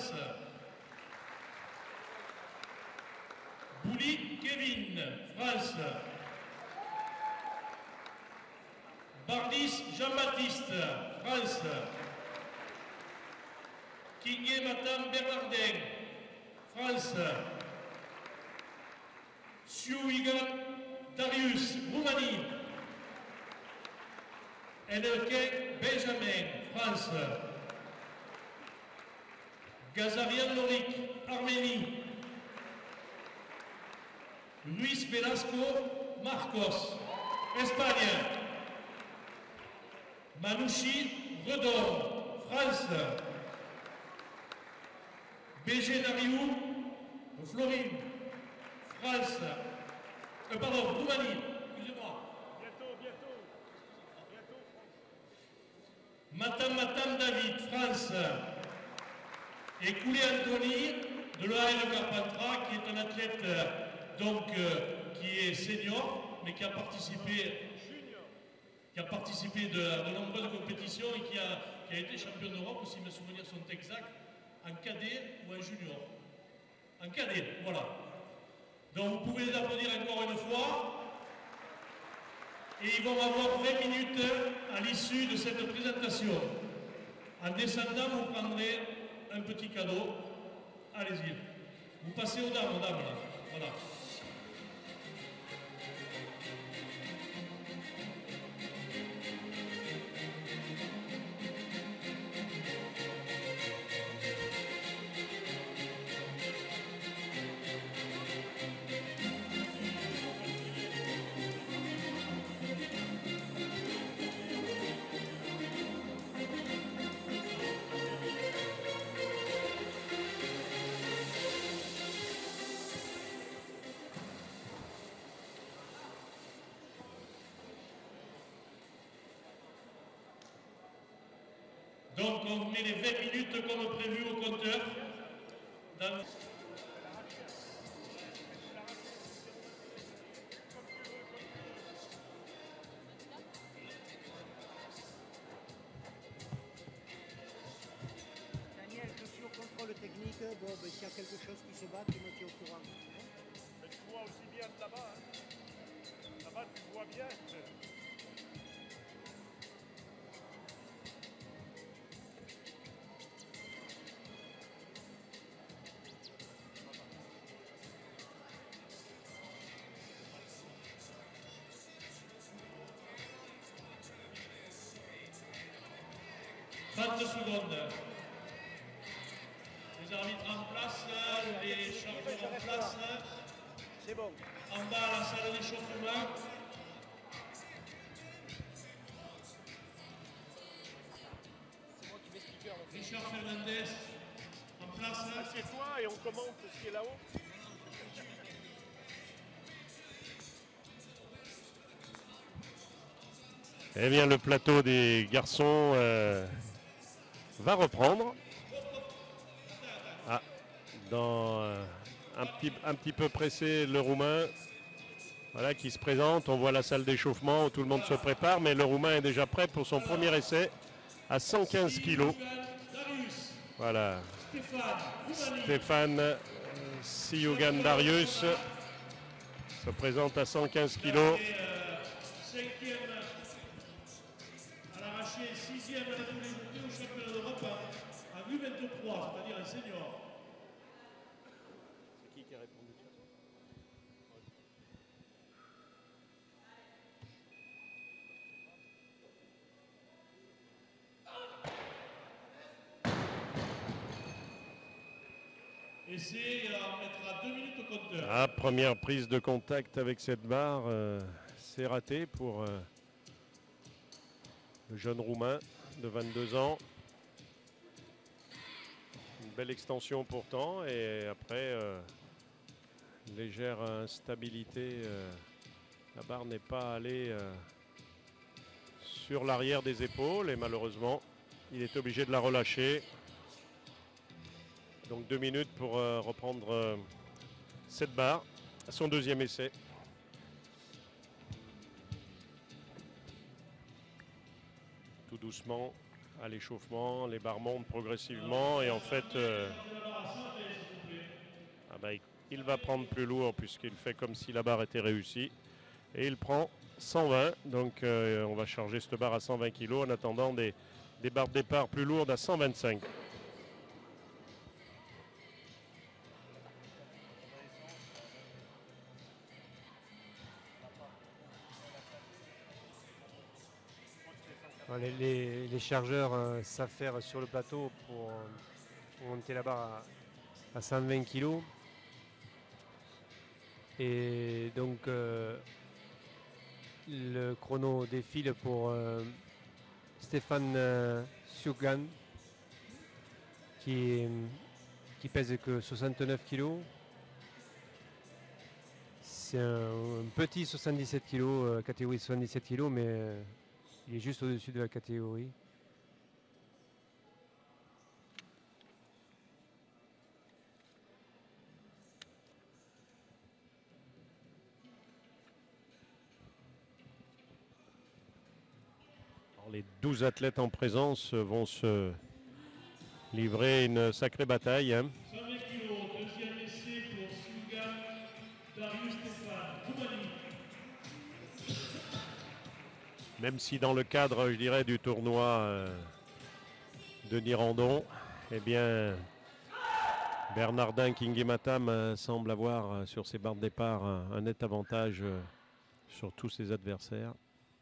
France. Bouli Kevin, France. Bardis Jean-Baptiste, France. Kingé Madame Bernardin, France. Siouigan Darius, Roumanie. Enelken Benjamin, France. Gazarian Lorik, Arménie. Luis Velasco Marcos, Espagne. Manouchi Redon, France. BG Dariou, Florine, France. Pardon, Roumanie, excusez-moi. Bientôt. Matam David, France. Et Coulé Anthony de l'OAL Carpentras, qui est un athlète qui est senior, mais qui a participé de nombreuses compétitions et qui a été champion d'Europe, si mes souvenirs sont exacts, en cadet ou en junior. En cadet, voilà. Donc vous pouvez les applaudir encore une fois. Et ils vont avoir 20 minutes à l'issue de cette présentation. En descendant, vous prendrez un petit cadeau. Allez-y. Vous passez aux dames là. Voilà. Donc on met les 20 minutes comme prévu au compteur. Daniel, je suis au contrôle technique. Bon, s'il y a quelque chose qui se bat, tu me tiens au courant. Mais tu vois aussi bien de là-bas. Hein. Là-bas, tu vois bien. Secondes. Les arbitres en place, les chargeurs en place. C'est bon. En bas, la salle d'échauffement. C'est moi qui m'explique. Richard Fernandez en place. Assieds-toi et on commente ce qui est là-haut. Eh bien, le plateau des garçons va reprendre. Ah, dans un petit peu pressé, le Roumain, voilà, qui se présente. On voit la salle d'échauffement où tout le monde se prépare, mais le Roumain est déjà prêt pour son premier essai à 115 kilos. Voilà, Stéphane Siougan Darius se présente à 115 kilos. À l'arraché, 6e à la télé au championnat d'Europe en U23, c'est-à-dire un senior. C'est qui a répondu ça? Et c'est on mettra 2 minutes au compteur. Ah, première prise de contact avec cette barre, c'est raté pour le jeune Roumain de 22 ans. Une belle extension pourtant et après légère instabilité. La barre n'est pas allée sur l'arrière des épaules et malheureusement il est obligé de la relâcher. Donc 2 minutes pour reprendre cette barre à son deuxième essai. Tout doucement à l'échauffement, les barres montent progressivement et en fait il va prendre plus lourd puisqu'il fait comme si la barre était réussie. Et il prend 120. Donc on va charger cette barre à 120 kg en attendant des barres de départ plus lourdes à 125. Les chargeurs savent faire sur le plateau pour monter la barre à 120 kg. Et donc le chrono défile pour Stéphane Siougan qui pèse que 69 kg. C'est un petit 77 kg, catégorie 77 kg, mais il est juste au-dessus de la catégorie. Alors, les 12 athlètes en présence vont se livrer une sacrée bataille. 120 kg, deuxième essai pour Siougan, Darius Stéphane, Roumanie. Même si dans le cadre, je dirais, du tournoi de Nirandon, eh bien, Bernardin Kingimatam semble avoir sur ses barres de départ un net avantage sur tous ses adversaires.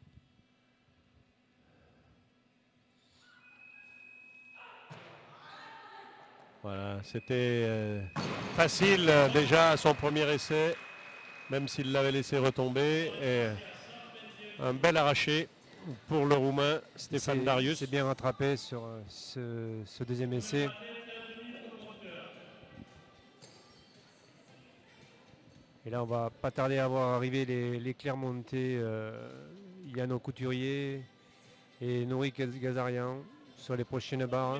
Voilà, c'était facile déjà à son premier essai, même s'il l'avait laissé retomber. Et un bel arraché pour le Roumain Stéphane Darius. C'est bien rattrapé sur ce deuxième essai. Et là, on va pas tarder à voir arriver les Clermontais, Yann Couturier et Nouri Gazarian sur les prochaines barres.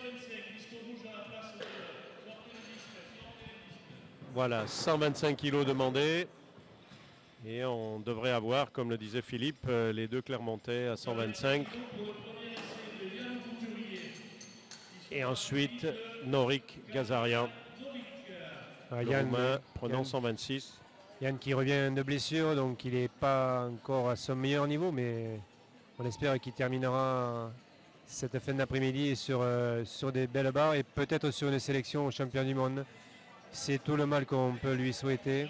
Voilà, 125 kg demandés. Et on devrait avoir, comme le disait Philippe, les deux Clermontais à 125. Et ensuite, Norik Gazarian. Yann, prenant 126. Yann qui revient de blessure, donc il n'est pas encore à son meilleur niveau, mais on espère qu'il terminera cette fin d'après-midi sur des belles barres et peut-être sur une sélection au champion du monde. C'est tout le mal qu'on peut lui souhaiter.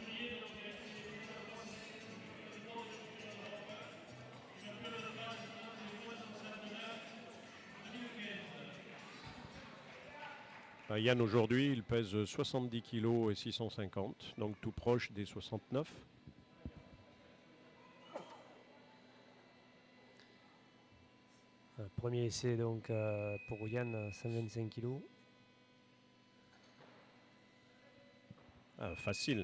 Yann aujourd'hui, il pèse 70 kg et 650, donc tout proche des 69. Premier essai donc pour Yann à 125 kg. Facile.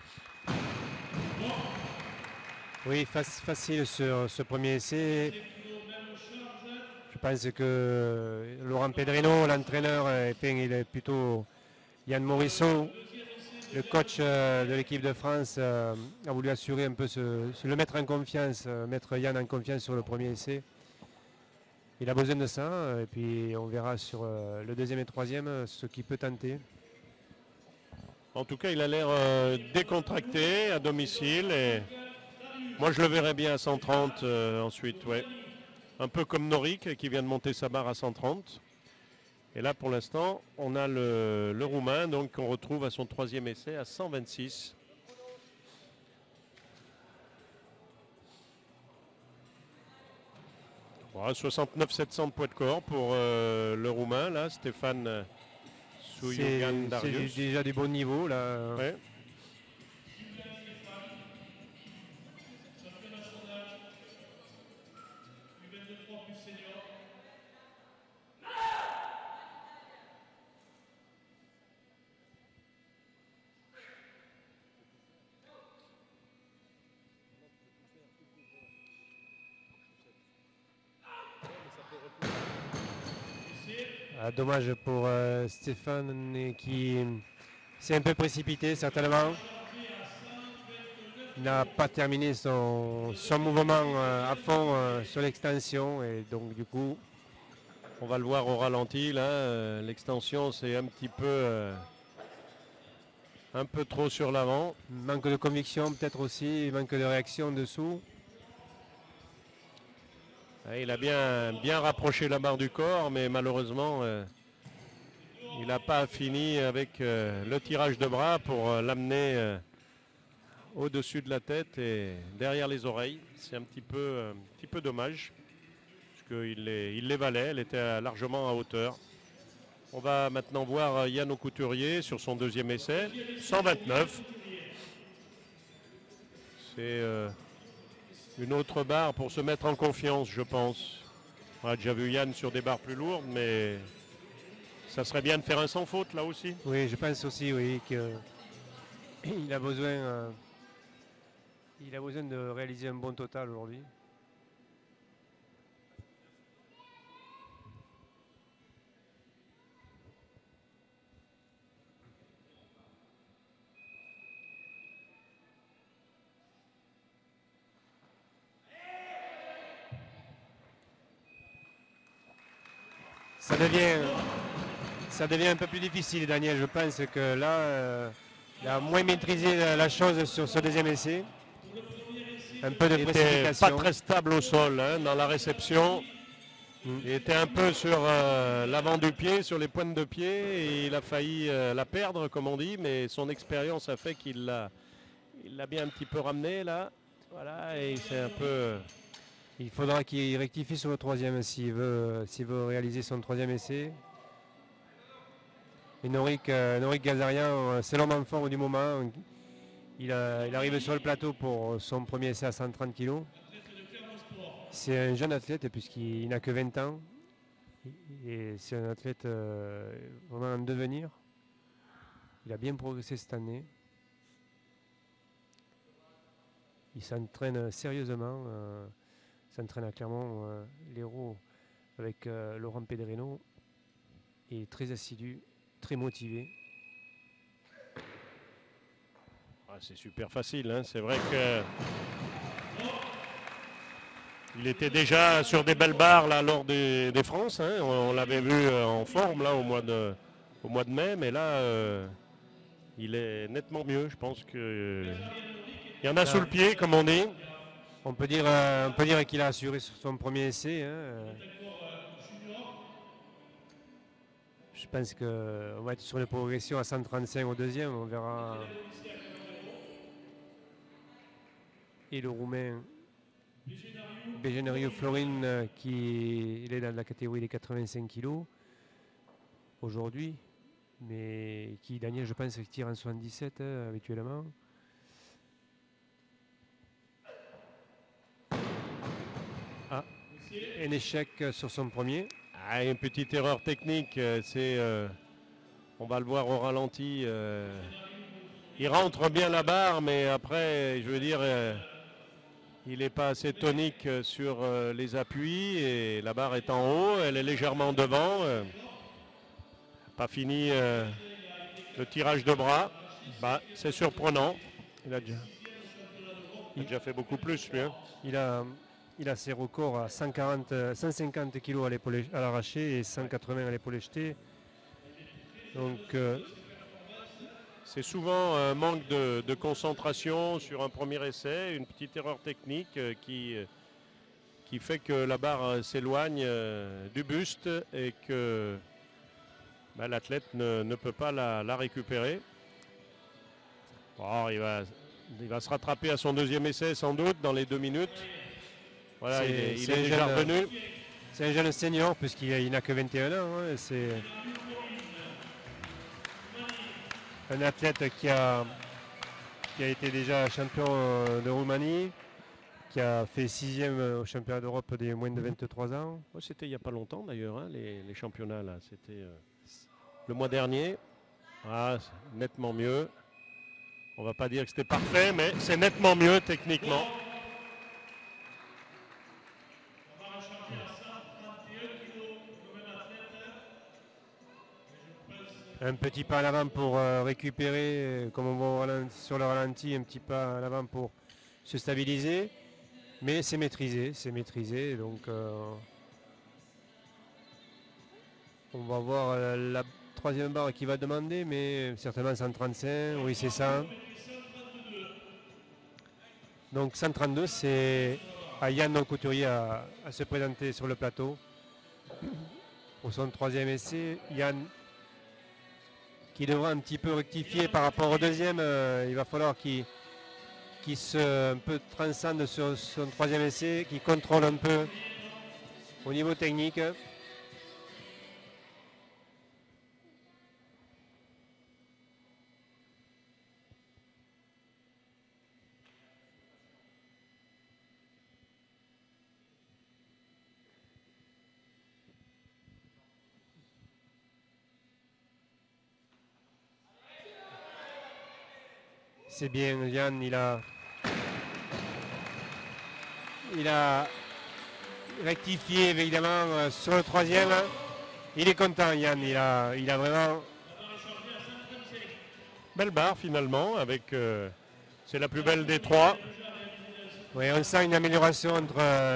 Oui, facile sur ce premier essai. Je pense que Laurent Pedrino, l'entraîneur, il est plutôt Yann Morisseau, le coach de l'équipe de France, a voulu assurer un peu le mettre en confiance, mettre Yann en confiance sur le premier essai. Il a besoin de ça et puis on verra sur le deuxième et troisième ce qu'il peut tenter. En tout cas, il a l'air décontracté à domicile et moi je le verrais bien à 130 ensuite, ouais. Un peu comme Norik qui vient de monter sa barre à 130. Et là pour l'instant, on a le Roumain donc qu'on retrouve à son troisième essai à 126. Voilà, 69 700 de poids de corps pour le Roumain là, Stéphane Siougan Darius. C'est déjà du bon niveau là. Ouais. Dommage pour Stéphane qui s'est un peu précipité certainement. Il n'a pas terminé son mouvement à fond sur l'extension et donc du coup on va le voir au ralenti là. L'extension c'est un petit peu Un peu trop sur l'avant. Manque de conviction peut-être aussi, manque de réaction dessous. Il a bien rapproché la barre du corps, mais malheureusement, il n'a pas fini avec le tirage de bras pour l'amener au-dessus de la tête et derrière les oreilles. C'est un petit peu dommage, parce qu'il les valait, elle était largement à hauteur. On va maintenant voir Yann Couturier sur son deuxième essai, 129. C'est une autre barre pour se mettre en confiance, je pense. On a déjà vu Yann sur des barres plus lourdes, mais ça serait bien de faire un sans faute là aussi. Oui, je pense aussi, oui, qu'il a besoin, de réaliser un bon total aujourd'hui. Ça devient un peu plus difficile, Daniel. Je pense que là, il a moins maîtrisé la chose sur ce deuxième essai. Un peu de Il n'était précipitation. pas très stable au sol dans la réception. Il était un peu sur l'avant du pied, sur les pointes de pied, et il a failli la perdre, comme on dit, mais son expérience a fait qu'il l'a bien un petit peu ramené là. Voilà, et c'est un peu... Il faudra qu'il rectifie sur le troisième s'il veut réaliser son troisième essai. Et Norik Gazarian, c'est l'homme en forme du moment. Il arrive sur le plateau pour son premier essai à 130 kg. C'est un jeune athlète puisqu'il n'a que 20 ans. Et c'est un athlète vraiment en devenir. Il a bien progressé cette année. Il s'entraîne sérieusement. S'entraîne à Clermont, l'héros avec Laurent Pedrino. Il est très assidu, très motivé. C'est super facile, c'est vrai que il était déjà sur des belles barres là, lors des France. On l'avait vu en forme là, au mois de mai, mais là il est nettement mieux. Je pense qu'il y en a sous le pied, comme on dit. On peut dire qu'il a assuré sur son premier essai. Je pense qu'on va être sur une progression à 135 au deuxième. On verra. Et le Roumain Begeneriu Florin, il est dans la catégorie des 85 kg aujourd'hui. Mais qui, Daniel, je pense, tire en 77 habituellement. Un échec sur son premier. Une petite erreur technique, on va le voir au ralenti. Il rentre bien la barre, mais après, je veux dire, il n'est pas assez tonique sur les appuis et la barre est en haut, elle est légèrement devant. Pas fini le tirage de bras. C'est surprenant. Il a déjà fait beaucoup plus, lui. Il a ses records à 150 kg à l'arraché et 180 à l'épaule jetée. Donc c'est souvent un manque de concentration sur un premier essai, une petite erreur technique qui fait que la barre s'éloigne du buste et que l'athlète ne peut pas la récupérer. Il va se rattraper à son deuxième essai sans doute dans les 2 minutes. Voilà, il est déjà revenu. C'est un jeune senior puisqu'il n'a que 21 ans. C'est un athlète qui a été déjà champion de Roumanie, qui a fait 6e au championnat d'Europe des moins de 23 ans. C'était il n'y a pas longtemps d'ailleurs, les championnats là. C'était le mois dernier. Nettement mieux. On ne va pas dire que c'était parfait, mais c'est nettement mieux techniquement. Un petit pas à l'avant pour récupérer, comme on voit sur le ralenti, un petit pas à l'avant pour se stabiliser. Mais c'est maîtrisé. Donc on va voir la troisième barre qui va demander, mais certainement 135, oui c'est ça. Donc 132, c'est à Yann Couturier à se présenter sur le plateau. Pour son troisième essai, Yann qui devra un petit peu rectifier par rapport au deuxième. Il va falloir qu'il se un peu transcende sur son troisième essai, qu'il contrôle un peu au niveau technique. C'est bien, Yann, il a rectifié évidemment sur le troisième. Il est content, Yann, il a vraiment... Belle barre finalement, avec c'est la plus belle des trois. Oui, on sent une amélioration entre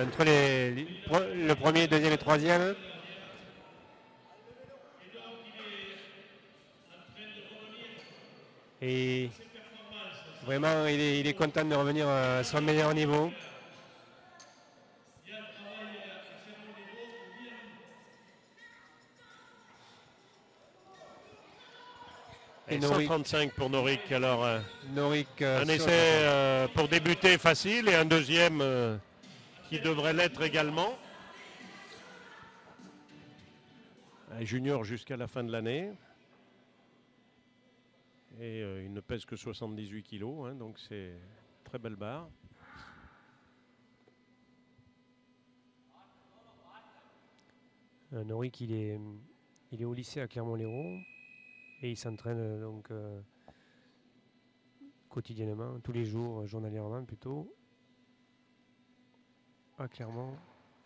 le premier, deuxième et troisième. Et vraiment, il est content de revenir à son meilleur niveau. Et 135 pour Norik. Alors, un sur essai pour débuter facile et un deuxième qui devrait l'être également. Un junior jusqu'à la fin de l'année. Et il ne pèse que 78 kilos, hein, donc c'est une très belle barre. Norik, il est au lycée à Clermont-Lérault et il s'entraîne donc quotidiennement, tous les jours, journalièrement plutôt, à Clermont.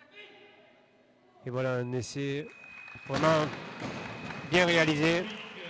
Et voilà un essai vraiment bien réalisé.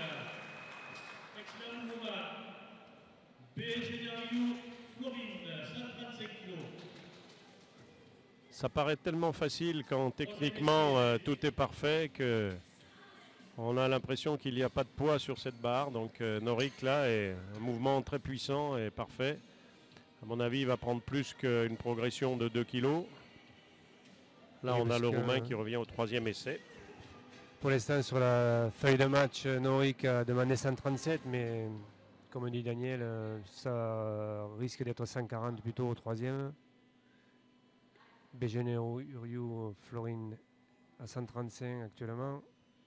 Ça paraît tellement facile quand techniquement tout est parfait que on a l'impression qu'il n'y a pas de poids sur cette barre. Donc Norik là est un mouvement très puissant et parfait. À mon avis, il va prendre plus qu'une progression de 2 kilos. Là, Oui, on a le que, Roumain qui revient au troisième essai. Pour l'instant, sur la feuille de match, Norik a demandé 137, mais comme dit Daniel, ça risque d'être 140 plutôt au troisième. Bégenero, Uriou, Florine à 135 actuellement.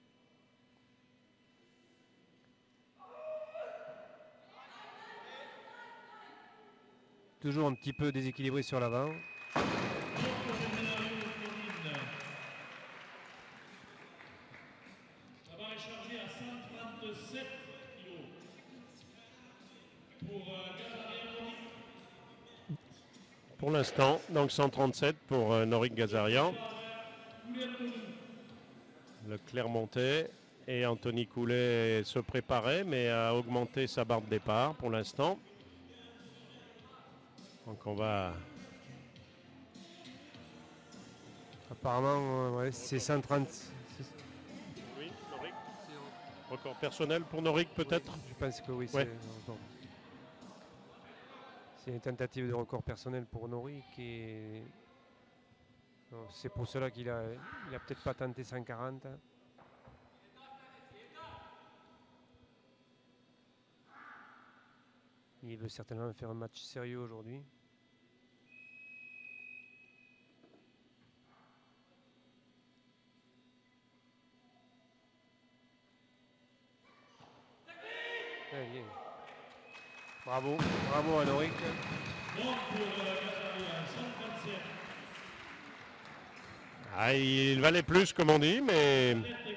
Toujours un petit peu déséquilibré sur l'avant. Pour l'instant, donc 137 pour Norik Gazarian. Le Clermontais et Anthony Coulet se préparait, mais a augmenté sa barre de départ pour l'instant. Donc on va... Apparemment, ouais, c'est 130. Oui, Norik. Record personnel pour Norik peut-être. Je pense que oui, Ouais. c'est une tentative de record personnel pour Norik et c'est pour cela qu'il a peut-être pas tenté 140. Il veut certainement faire un match sérieux aujourd'hui. Allez. Bravo, bravo à Norik. Ah, il valait plus comme on dit, mais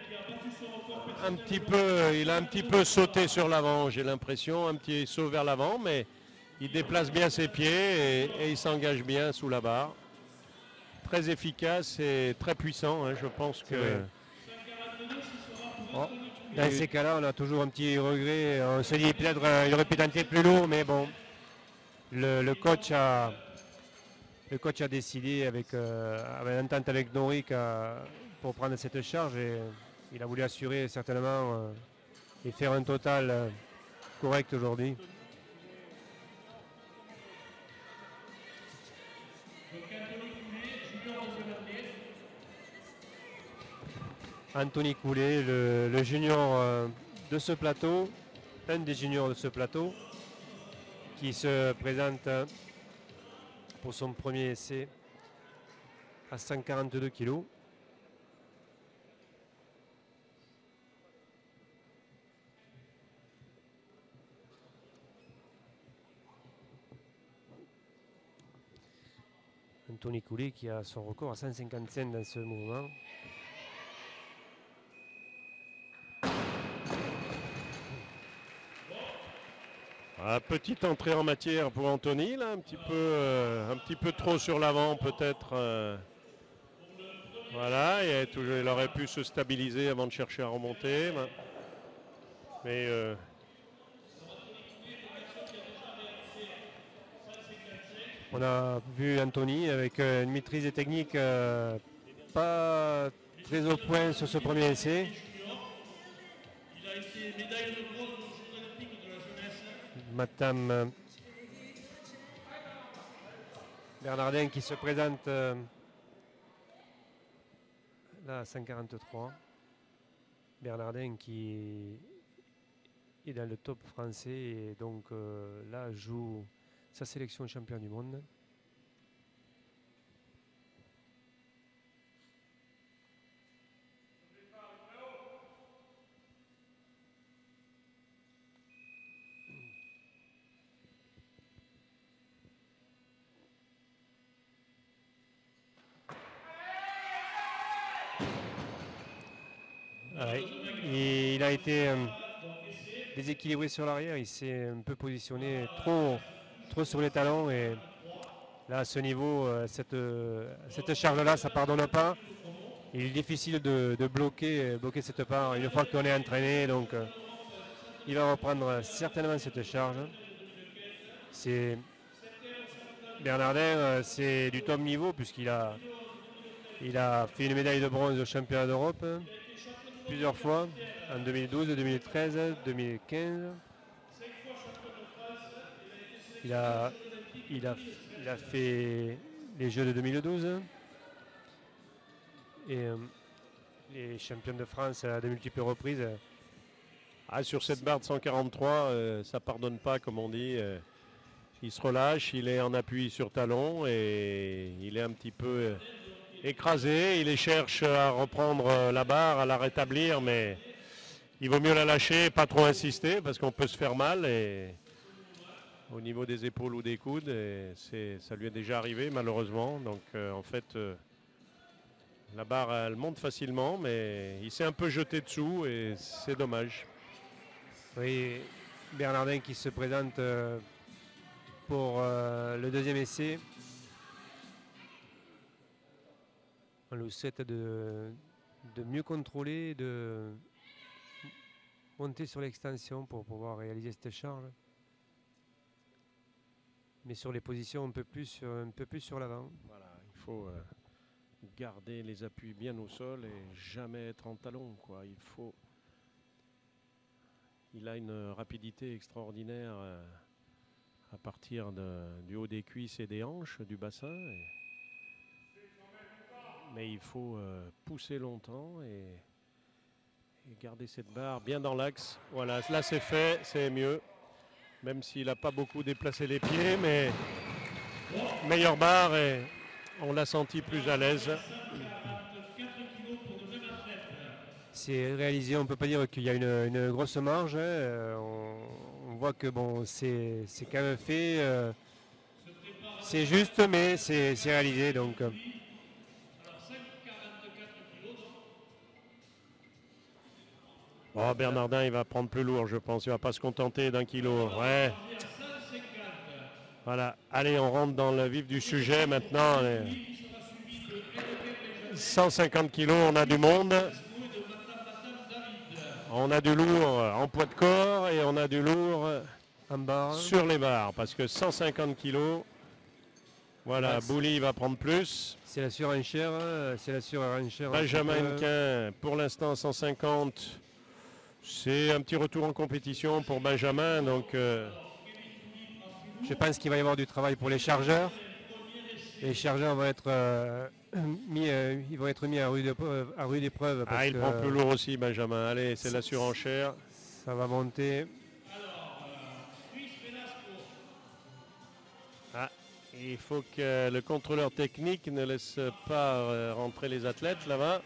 il a un petit peu sauté sur l'avant, j'ai l'impression, un petit saut vers l'avant, mais il déplace bien ses pieds et il s'engage bien sous la barre. Très efficace et très puissant, hein, je pense que... Oh. Dans ces cas-là, on a toujours un petit regret. On se dit peut-être qu'il aurait pu tenter plus lourd, mais bon, le coach a décidé avec l'entente avec Norik pour prendre cette charge et il a voulu assurer certainement et faire un total correct aujourd'hui. Anthony Coulet, le junior de ce plateau, un des juniors de ce plateau, qui se présente pour son premier essai à 142 kg. Anthony Coulet qui a son record à 155 dans ce mouvement. Petite entrée en matière pour Anthony, là, un petit peu trop sur l'avant peut-être. Voilà, il aurait pu se stabiliser avant de chercher à remonter. Mais on a vu Anthony avec une maîtrise des techniques pas très au point sur ce premier essai. Il a été médaille de bronze aux Jeux Olympiques de la jeunesse. Madame Bernardin qui se présente là à 143. Bernardin qui est dans le top français et donc là joue sa sélection champion du monde. Il a été déséquilibré sur l'arrière, il s'est un peu positionné trop sur les talons et là à ce niveau, cette charge-là, ça ne pardonne pas. Il est difficile de bloquer cette part une fois qu'on est entraîné, donc il va reprendre certainement cette charge. Bernardin, c'est du top niveau puisqu'il a fait une médaille de bronze au championnat d'Europe plusieurs fois, en 2012, 2013, 2015. Il a fait les Jeux de 2012 et les champions de France à de multiples reprises. sur cette barre de 143, ça pardonne pas comme on dit. Il se relâche, il est en appui sur talon et il est un petit peu écrasé. Il cherche à reprendre la barre, à la rétablir, mais il vaut mieux la lâcher, pas trop insister parce qu'on peut se faire mal et au niveau des épaules ou des coudes. Et ça lui est déjà arrivé malheureusement. Donc en fait, la barre elle monte facilement, mais il s'est un peu jeté dessous et c'est dommage. Oui, Bernardin qui se présente pour le deuxième essai. On lui souhaite de mieux contrôler, de monter sur l'extension pour pouvoir réaliser cette charge. Mais sur les positions un peu plus sur l'avant. Voilà, il faut garder les appuis bien au sol et jamais être en talon, quoi. Il a une rapidité extraordinaire à partir du haut des cuisses et des hanches, du bassin. Mais il faut pousser longtemps et garder cette barre bien dans l'axe. Voilà, là c'est fait, c'est mieux. Même s'il n'a pas beaucoup déplacé les pieds, mais meilleure barre et on l'a senti plus à l'aise. C'est réalisé, on ne peut pas dire qu'il y a une grosse marge. On voit que bon, c'est quand même fait. C'est juste, mais c'est réalisé. Donc. Oh, Bernardin, il va prendre plus lourd, je pense. Il ne va pas se contenter d'1 kilo. Ouais. Voilà. Allez, on rentre dans le vif du sujet maintenant. 150 kilos, on a du monde. On a du lourd en poids de corps et on a du lourd en barre sur les barres. Parce que 150 kilos, voilà, Bouli va prendre plus. C'est la surenchère. Benjamin Quin, pour l'instant 150. C'est un petit retour en compétition pour Benjamin, donc Je pense qu'il va y avoir du travail pour les chargeurs. Les chargeurs vont être mis à rude épreuve. Parce il que prend plus lourd aussi Benjamin. Allez, c'est la surenchère. ça va monter. Il faut que le contrôleur technique ne laisse pas rentrer les athlètes là-bas.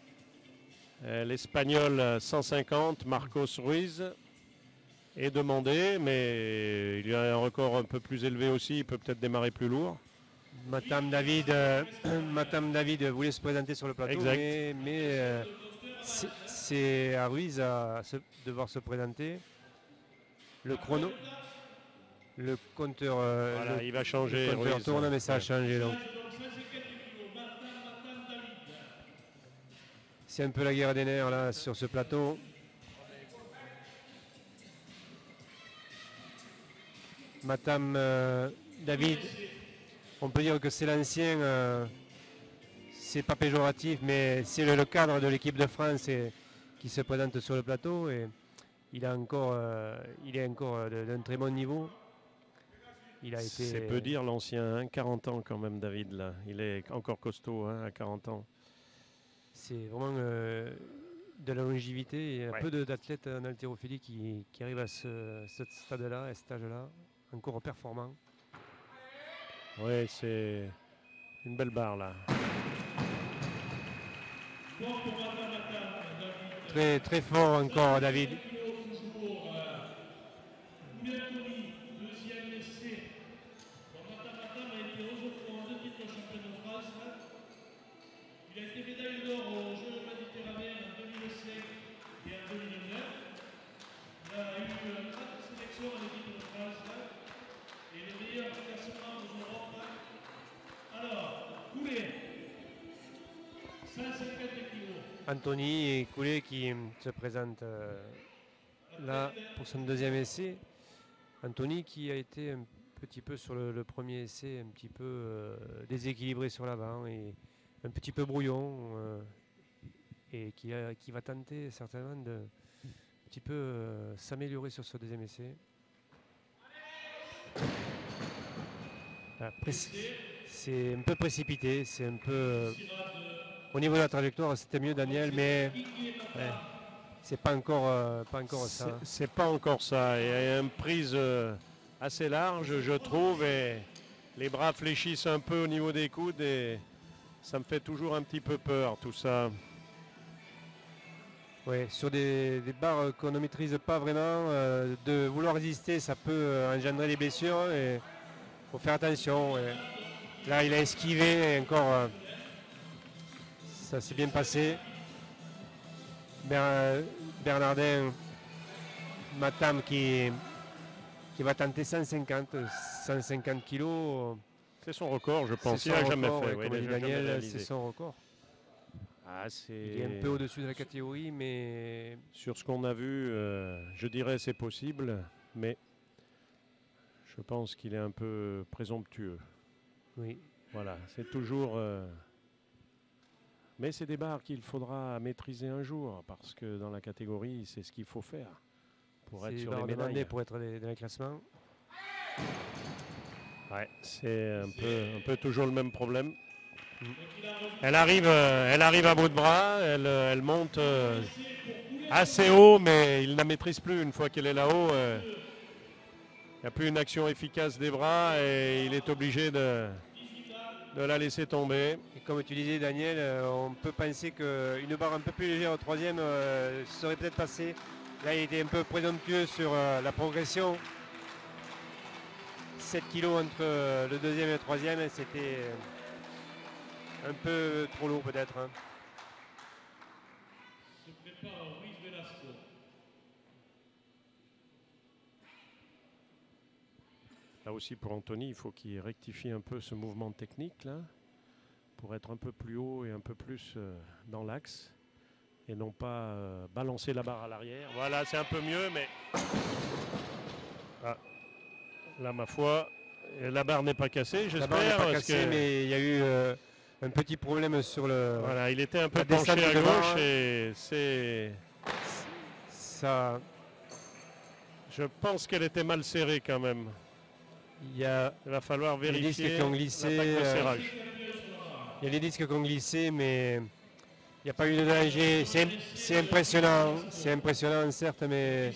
L'Espagnol 150, Marcos Ruiz, est demandé, mais il y a un record un peu plus élevé aussi. Il peut peut-être démarrer plus lourd. Matam David voulait se présenter sur le plateau, Exact. mais c'est à Ruiz à devoir se présenter. Le chrono, le compteur, Voilà, il va changer. le compteur Ruiz. tourne, mais ça a changé. Donc. C'est un peu la guerre des nerfs là sur ce plateau. Matam David, on peut dire que c'est l'ancien, c'est pas péjoratif, mais c'est le cadre de l'équipe de France qui se présente sur le plateau et il est encore d'un très bon niveau. Il a été. C'est peu dire l'ancien, hein, 40 ans quand même David là. Il est encore costaud hein, à 40 ans. C'est vraiment de la longévité. Il y a peu d'athlètes en haltérophilie qui arrivent à ce stade-là, à cet âge-là, encore performants. Oui, c'est une belle barre là. Très, très fort encore, David. Il a été médaillé d'or aux Jeux méditerranéens en 2005 et en 2009. Il a eu 4 sélections en équipe de France et le meilleur classement de l'Europe. Alors, Coulet, 150 kilos. Anthony et Coulet qui se présentent là pour son deuxième essai. Anthony qui a été un petit peu sur le premier essai, un petit peu déséquilibré sur l'avant et un petit peu brouillon et qui va tenter certainement de un petit peu s'améliorer sur ce deuxième essai. C'est un peu précipité, c'est un peu au niveau de la trajectoire c'était mieux Daniel, mais c'est pas encore ça. C'est pas encore ça. Il y a une prise assez large, je trouve, et les bras fléchissent un peu au niveau des coudes et ça me fait toujours un petit peu peur tout ça. Oui, sur des barres qu'on ne maîtrise pas vraiment, de vouloir résister, ça peut engendrer des blessures et faut faire attention. Et là, il a esquivé et encore, ça s'est bien passé. Bernardin Matam qui va tenter 150 kilos. C'est son record, je pense. C'est Il son n'a jamais record, fait. et comme dit Daniel, c'est son record. Il est un peu au-dessus de la catégorie, mais sur ce qu'on a vu, je dirais c'est possible, mais je pense qu'il est un peu présomptueux. Oui. Voilà, c'est toujours. Mais c'est des barres qu'il faudra maîtriser un jour, parce que dans la catégorie, c'est ce qu'il faut faire pour être sur les médailles. Pour être dans les classements. Ouais, c'est un peu toujours le même problème. Elle arrive à bout de bras, elle monte assez haut, mais il ne la maîtrise plus. Une fois qu'elle est là-haut, il n'y a plus une action efficace des bras et il est obligé de la laisser tomber. Et comme tu disais Daniel, on peut penser qu'une barre un peu plus légère au troisième serait peut-être passée. Là il était un peu présomptueux sur la progression. 7 kilos entre le deuxième et le troisième, c'était un peu trop lourd peut-être. Hein. Se prépare Ruiz Velasco. Là aussi pour Anthony, il faut qu'il rectifie un peu ce mouvement technique là, pour être un peu plus haut et un peu plus dans l'axe et non pas balancer la barre à l'arrière. Voilà, c'est un peu mieux, mais là ma foi, la barre n'est pas cassée, j'espère. La barre n'est pas cassée, mais il y a eu un petit problème sur le. Voilà, il était un peu penché à gauche et ça. Je pense qu'elle était mal serrée quand même. Il va falloir vérifier les disques qui ont glissé. l'impact de serrage. Il y a les disques qui ont glissé, mais il n'y a pas eu de danger. C'est impressionnant. C'est impressionnant, certes, mais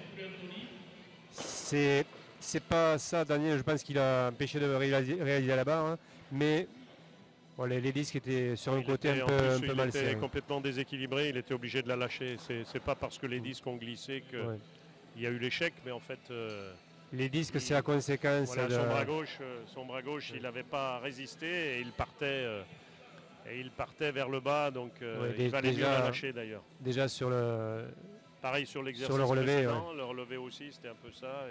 c'est pas ça, Daniel. Je pense qu'il a empêché de réaliser la barre. Hein, mais bon, les disques étaient sur un côté un peu mal serrés. Il était complètement déséquilibré. Il était obligé de la lâcher. C'est pas parce que les disques ont glissé qu'il y a eu l'échec, mais en fait. Les disques, c'est la conséquence. Voilà, son bras gauche, il n'avait pas résisté et il partait vers le bas, donc il valait mieux la lâcher d'ailleurs. Déjà sur le. Pareil sur l'exercice sur le relevé. Le relevé aussi, c'était un peu ça.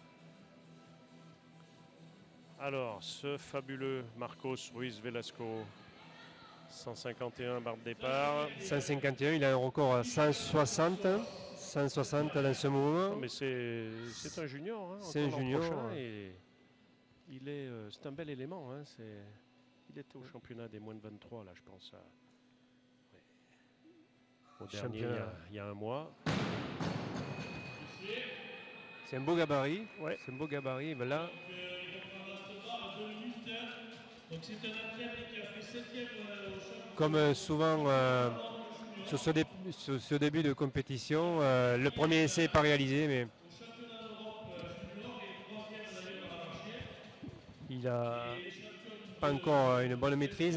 Alors, ce fabuleux Marcos Ruiz Velasco, 151 barre de départ. 151, il a un record à 160. 160 dans ce mouvement. Mais c'est un junior. Hein, c'est un junior. Et c'est un bel élément. Hein, il était au championnat des moins de 23, là, je pense. Au dernier, il y a un mois. C'est un beau gabarit. Ouais. C'est un beau gabarit. Mais là. Comme souvent. Sur ce début de compétition, le premier essai n'est pas réalisé, mais il n'a pas encore une bonne maîtrise.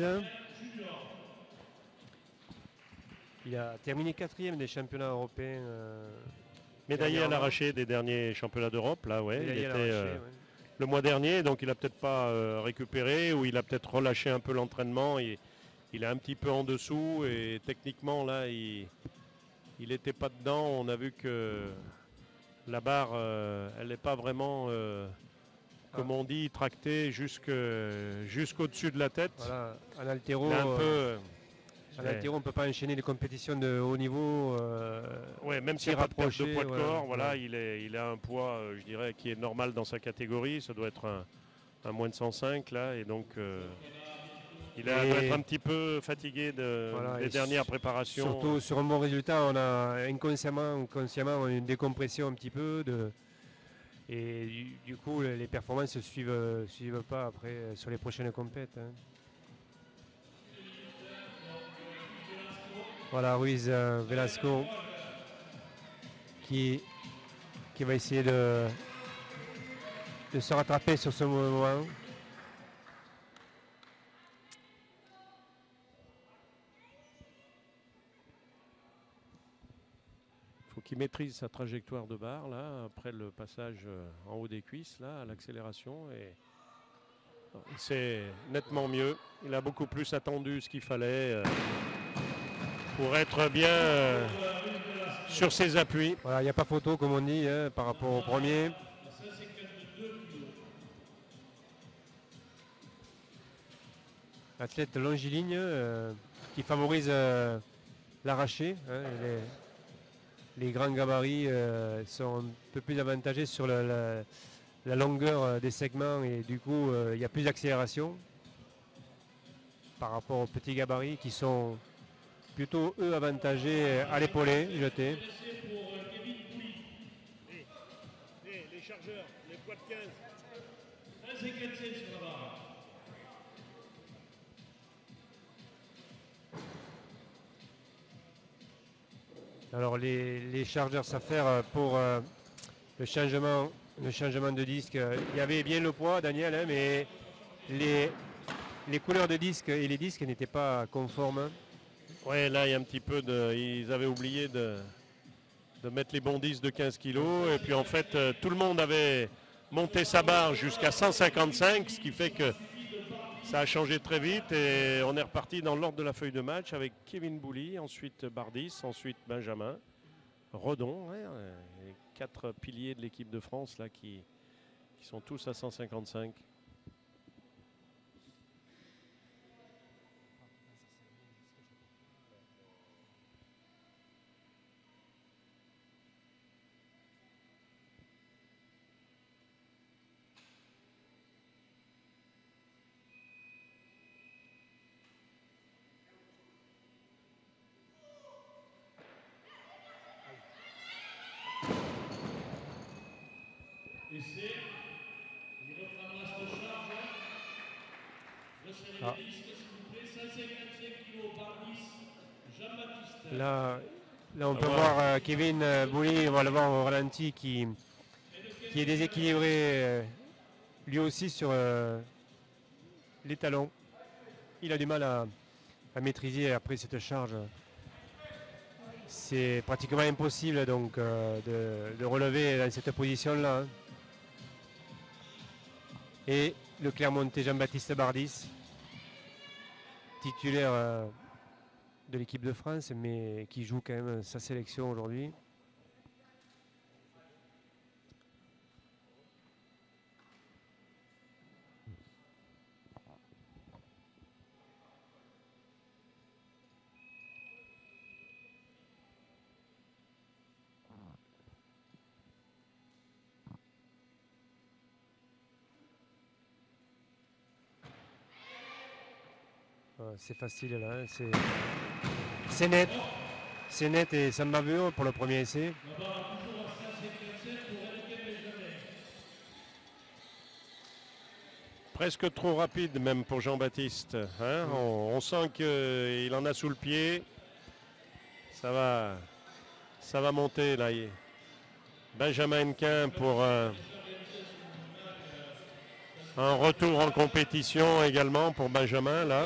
Il a terminé 4e des championnats européens. Médaillé à l'arraché des derniers championnats d'Europe. Là, ouais, il était le mois dernier, donc il n'a peut-être pas récupéré ou il a peut-être relâché un peu l'entraînement. Il est un petit peu en dessous et techniquement, là, il n'était pas dedans. On a vu que la barre, elle n'est pas vraiment, comme on dit, tractée jusqu'au-dessus de la tête. Voilà, à l'altéro, on ne peut pas enchaîner les compétitions de haut niveau. Même s'il n'y a pas de perte de poids de corps, voilà, il a un poids, je dirais, qui est normal dans sa catégorie. Ça doit être un moins de 105, là, et donc... il doit être un petit peu fatigué des dernières préparations. Surtout sur un bon résultat, on a consciemment une décompression un petit peu. Et du coup, les performances ne suivent pas après sur les prochaines compètes. Hein. Voilà, Ruiz Velasco qui va essayer de se rattraper sur ce moment. Qui maîtrise sa trajectoire de barre là après le passage en haut des cuisses là à l'accélération et c'est nettement mieux. Il a beaucoup plus attendu ce qu'il fallait pour être bien sur ses appuis. Voilà, il n'y a pas photo comme on dit hein, par rapport au premier. Athlète longiligne qui favorise l'arraché. Hein, les grands gabarits sont un peu plus avantagés sur la longueur des segments et du coup il y a plus d'accélération par rapport aux petits gabarits qui sont plutôt eux avantagés à l'épaulé, jeté. Les chargeurs, les poids de 15. Sur la barre. Alors les chargeurs s'affairent pour le changement de disque. Il y avait bien le poids, Daniel, hein, mais les couleurs de disque et les disques n'étaient pas conformes. Ouais, là il y a un petit peu ils avaient oublié de mettre les bons disques de 15 kg et puis en fait tout le monde avait monté sa barre jusqu'à 155, ce qui fait que ça a changé très vite et on est reparti dans l'ordre de la feuille de match avec Kevin Bouly, ensuite Bardis, ensuite Benjamin, Redon, les 4 piliers de l'équipe de France là qui sont tous à 155. Essai. Il reprendra cette charge. Resserrez les disques, s'il vous plaît. 155 kg par 10. Jean-Baptiste. Là, on peut voir Kevin Bouly, on va le voir au ralenti, qui est déséquilibré lui aussi sur les talons. Il a du mal à maîtriser après cette charge. C'est pratiquement impossible donc de relever dans cette position-là. Et le Clermontais Jean-Baptiste Bardis, titulaire de l'équipe de France, mais qui joue quand même sa sélection aujourd'hui. C'est facile là, c'est net. C'est net et sans bavure pour le premier essai. Presque trop rapide même pour Jean-Baptiste. Hein, on sent qu'il en a sous le pied. Ça va monter là. Benjamin Hennequin pour un retour en compétition également pour Benjamin là.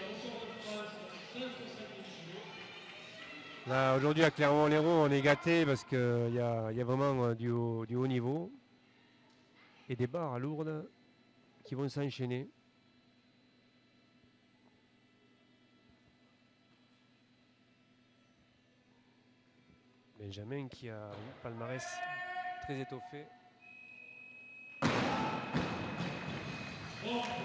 Là, aujourd'hui à Clermont-Lérault, on est gâté parce qu'il y a vraiment du haut niveau et des barres lourdes qui vont s'enchaîner. Benjamin qui a un palmarès très étoffé. Bon pour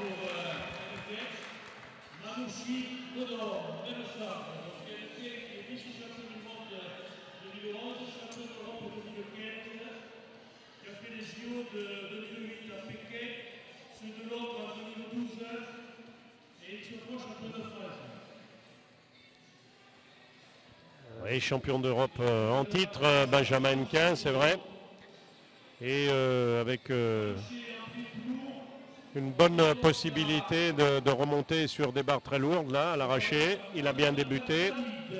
Manouchi, Godor, même charge. Donc il y a qui est vice-champion du monde 2011, champion d'Europe 2015, qui a fait les JO de 2008 à Pékin, ceux de Londres en 2012, et une fois champion de France. Oui, champion d'Europe en titre, Benjamin Hennequin, c'est vrai. Et avec une bonne possibilité de remonter sur des barres très lourdes, là, à l'arraché. Il a bien débuté.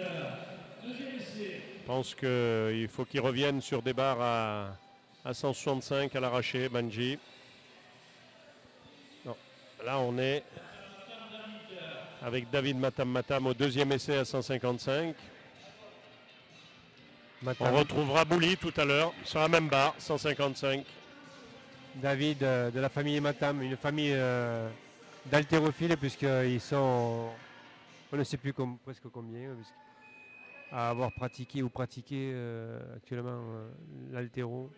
Je pense qu'il faut qu'il revienne sur des barres à 165 à l'arraché, Benji. Non. Là, on est avec David Matam au deuxième essai à 155. On retrouvera Bouly tout à l'heure sur la même barre, 155. David de la famille Matam, une famille d'haltérophiles puisqu'ils sont, on ne sait plus presque combien, à avoir pratiqué ou pratiqué actuellement l'haltéro.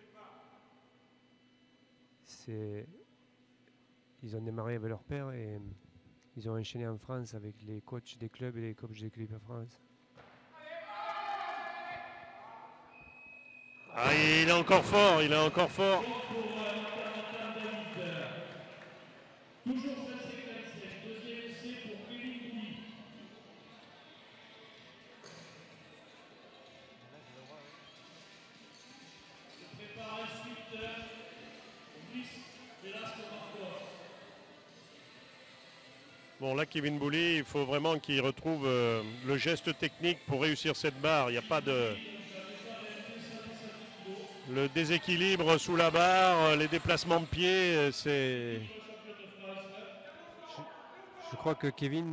Ils ont démarré avec leur père et ils ont enchaîné en France avec les coachs des clubs et les coachs des clubs de France. Ah, il est encore fort, il est encore fort. Toujours 155, deuxième essai pour Kevin Bouly. Je prépare ensuite Luis Velasco Marcos. Bon, là, Kevin Bouly, il faut vraiment qu'il retrouve le geste technique pour réussir cette barre. Il n'y a pas de... Le déséquilibre sous la barre, les déplacements de pied, c'est... Je crois que Kevin,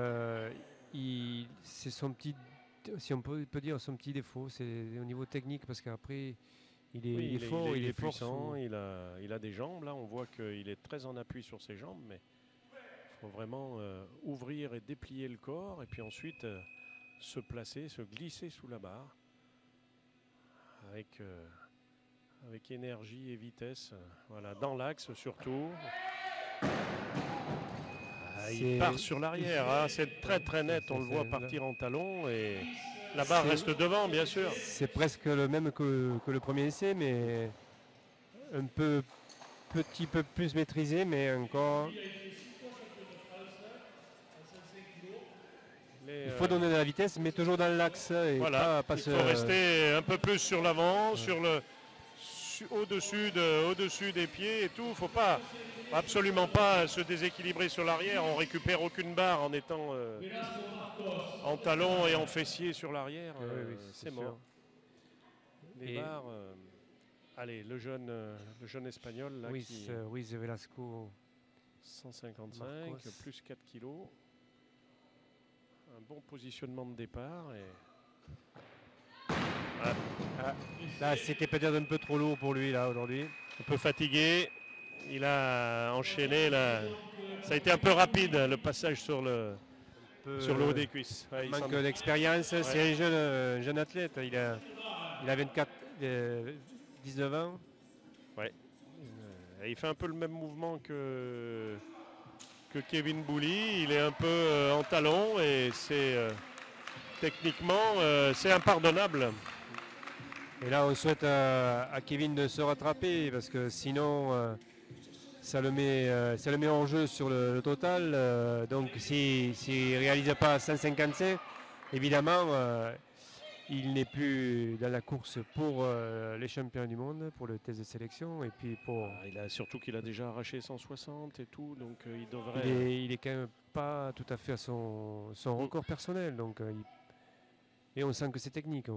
c'est son petit, si on peut dire son petit défaut, c'est au niveau technique parce qu'après il est fort, il est puissant, il a des jambes. Là, on voit qu'il est très en appui sur ses jambes, mais il faut vraiment ouvrir et déplier le corps et puis ensuite se placer, se glisser sous la barre avec énergie et vitesse. Voilà, dans l'axe surtout. Il part sur l'arrière, hein. C'est très très net, on le voit partir en talon et la barre reste devant bien sûr. C'est presque le même que le premier essai, mais un petit peu plus maîtrisé, mais encore... Il faut donner de la vitesse, mais toujours dans l'axe. Voilà, il faut rester un peu plus sur l'avant, au-dessus des pieds et tout. Faut pas, absolument pas se déséquilibrer sur l'arrière. On récupère aucune barre en étant en talon et en fessier sur l'arrière. Oui, c'est sûr. mort. Les barres. Allez, le jeune espagnol là, Ruiz Velasco. 155 Marcos. plus 4 kilos. Un bon positionnement de départ. Là, c'était peut-être un peu trop lourd pour lui là aujourd'hui. Un peu fatigué. Il a enchaîné là. Ça a été un peu rapide le passage sur le haut des cuisses. Ouais, il manque d'expérience. Ouais. C'est un jeune athlète. Il a 19 ans. Ouais. Il fait un peu le même mouvement que Kevin Bouly. Il est un peu en talon et c'est techniquement c'est impardonnable. Et là, on souhaite à Kevin de se rattraper parce que sinon, ça le met en jeu sur le total. Donc, s'il ne réalise pas 155, évidemment, il n'est plus dans la course pour les champions du monde, pour le test de sélection. Et puis surtout qu'il a déjà arraché 160 et tout. Donc, il devrait. Il est quand même pas tout à fait à son record personnel. Donc, et on sent que c'est technique.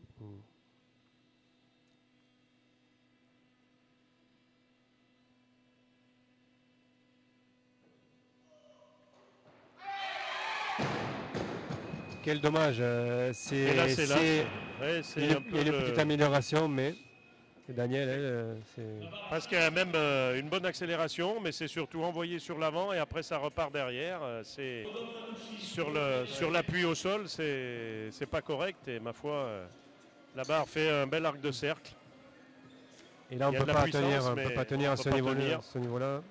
Quel dommage. Il y a une petite amélioration, mais Daniel, c'est... Parce qu'il y a même une bonne accélération, mais c'est surtout envoyé sur l'avant et après ça repart derrière. C'est sur l'appui au sol, c'est pas correct et ma foi, la barre fait un bel arc de cercle. Et là, on ne peut pas tenir à ce niveau-là.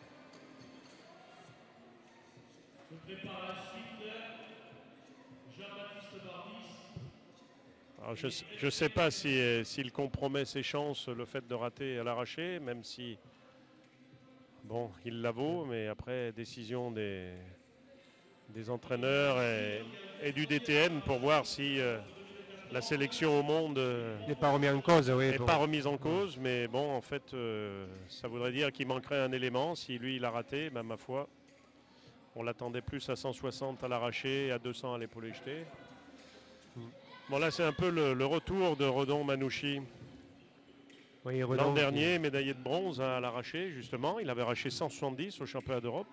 Alors je ne sais pas s'il compromet ses chances, le fait de rater à l'arraché, même si bon, il la vaut, mais après décision des entraîneurs et du DTN pour voir si la sélection au monde n'est pas remise en cause. Oui, pas remise en cause, mais bon, en fait, ça voudrait dire qu'il manquerait un élément. Si lui, il a raté, ben, ma foi, on l'attendait plus à 160 à l'arraché et à 200 à l'épaulé jeté. Bon, là, c'est un peu le retour de Redon Manouchi. Oui, l'an dernier, médaillé de bronze à l'arraché, justement. Il avait arraché 170 au championnat d'Europe.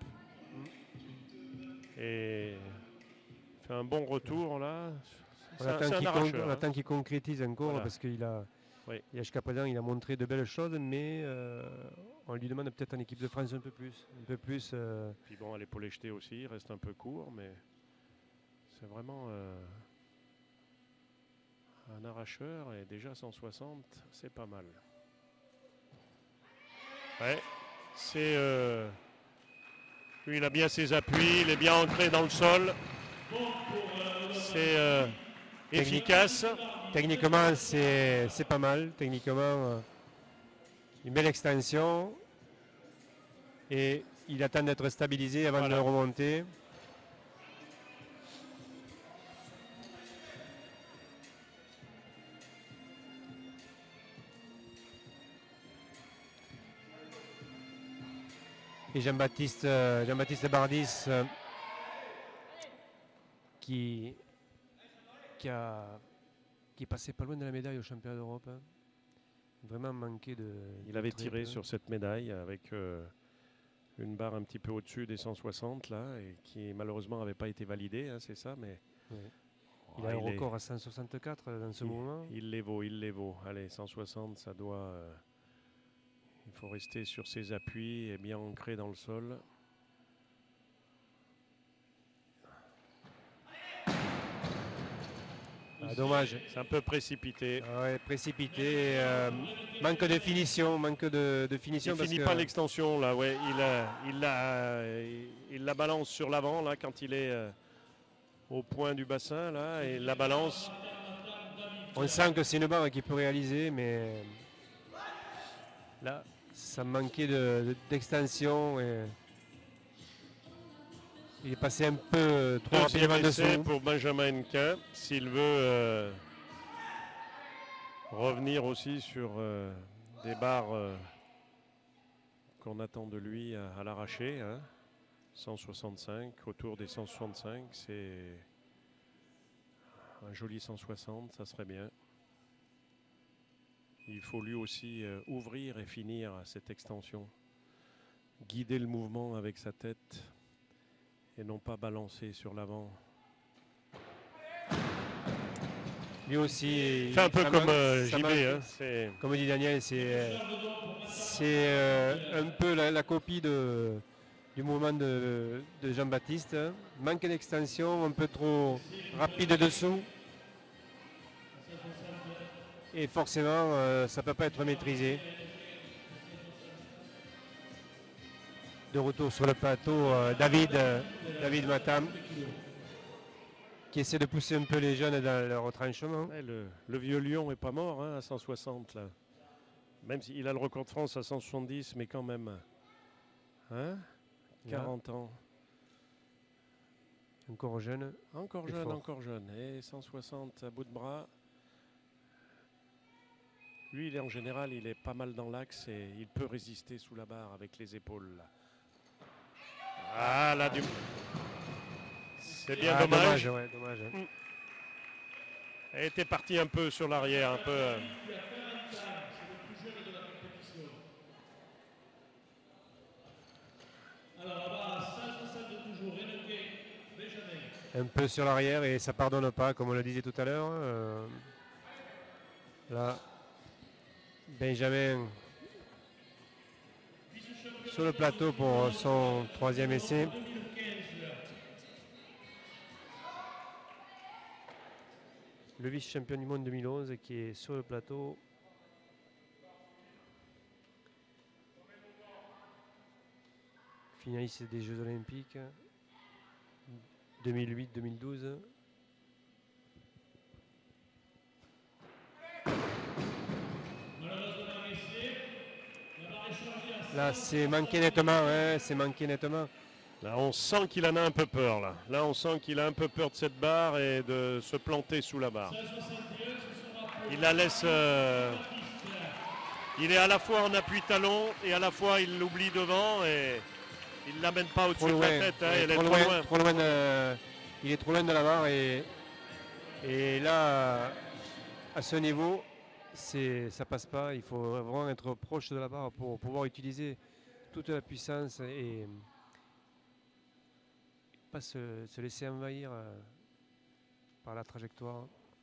Et il fait un bon retour, là. On attend qu'il concrétise encore, voilà. Parce qu'il a, jusqu'à présent, il a montré de belles choses, mais on lui demande peut-être en équipe de France un peu plus. Puis bon, à l'épaulé jeté aussi, il reste un peu court, mais c'est vraiment... un arracheur et déjà 160, c'est pas mal. Ouais, c'est... lui, il a bien ses appuis, il est bien ancré dans le sol. C'est efficace. Techniquement, c'est pas mal. Techniquement, une belle extension. Et il attend d'être stabilisé avant de remonter. Et Jean-Baptiste Bardis qui est passé pas loin de la médaille au championnat d'Europe. Hein. Vraiment manqué de... Il avait tiré sur cette médaille avec une barre un petit peu au-dessus des 160 là, et qui malheureusement n'avait pas été validée, hein, c'est ça, mais... Oui. Il a un record à 164 dans ce moment. Il les vaut. Allez, 160, ça doit... il faut rester sur ses appuis et bien ancré dans le sol. Dommage. C'est un peu précipité. Précipité. Manque de finition. Il finit pas l'extension là. Ouais, il la balance sur l'avant là quand il est au point du bassin là et la balance. On sent que c'est une barre qu'il peut réaliser, mais là, ça manquait d'extension et il est passé un peu trop rapidement dessous. Pour Benjamin Quin, s'il veut revenir aussi sur des barres qu'on attend de lui à l'arraché. Hein. 165, autour des 165, c'est un joli 160, ça serait bien. Il faut lui aussi ouvrir et finir cette extension. Guider le mouvement avec sa tête et non pas balancer sur l'avant. Lui aussi, il fait un peu comme JB. Hein, comme dit Daniel, c'est un peu la copie du mouvement de Jean-Baptiste. Manque d'extension, un peu trop rapide dessous. Et forcément, ça ne peut pas être maîtrisé. De retour sur le plateau, David Matam, qui essaie de pousser un peu les jeunes dans leur retranchement. Ouais, le vieux lion n'est pas mort hein, à 160 là. Même s'il a le record de France à 170, mais quand même. Hein, 40 ans. Encore jeune. Encore jeune, encore jeune. Et 160 à bout de bras. Lui, en général, il est pas mal dans l'axe et il peut résister sous la barre avec les épaules. Là. Ah, là, c'est bien dommage. Ouais, dommage. Elle était partie un peu sur l'arrière, un peu. Un peu sur l'arrière et ça pardonne pas, comme on le disait tout à l'heure. Là, Benjamin sur le plateau pour son troisième essai. Le vice-champion du monde 2011 qui est sur le plateau. Finaliste des Jeux Olympiques 2008-2012. Là, c'est manqué nettement, hein, c'est manqué nettement. Là, on sent qu'il en a un peu peur. Là, on sent qu'il a un peu peur de cette barre et de se planter sous la barre. Il la laisse... il est à la fois en appui talon et à la fois il l'oublie devant et il ne l'amène pas au-dessus de la tête. Hein, elle est trop loin. Il est trop loin de la barre et là, à ce niveau, ça passe pas. Il faut vraiment être proche de la barre pour pouvoir utiliser toute la puissance et pas se laisser envahir par la trajectoire.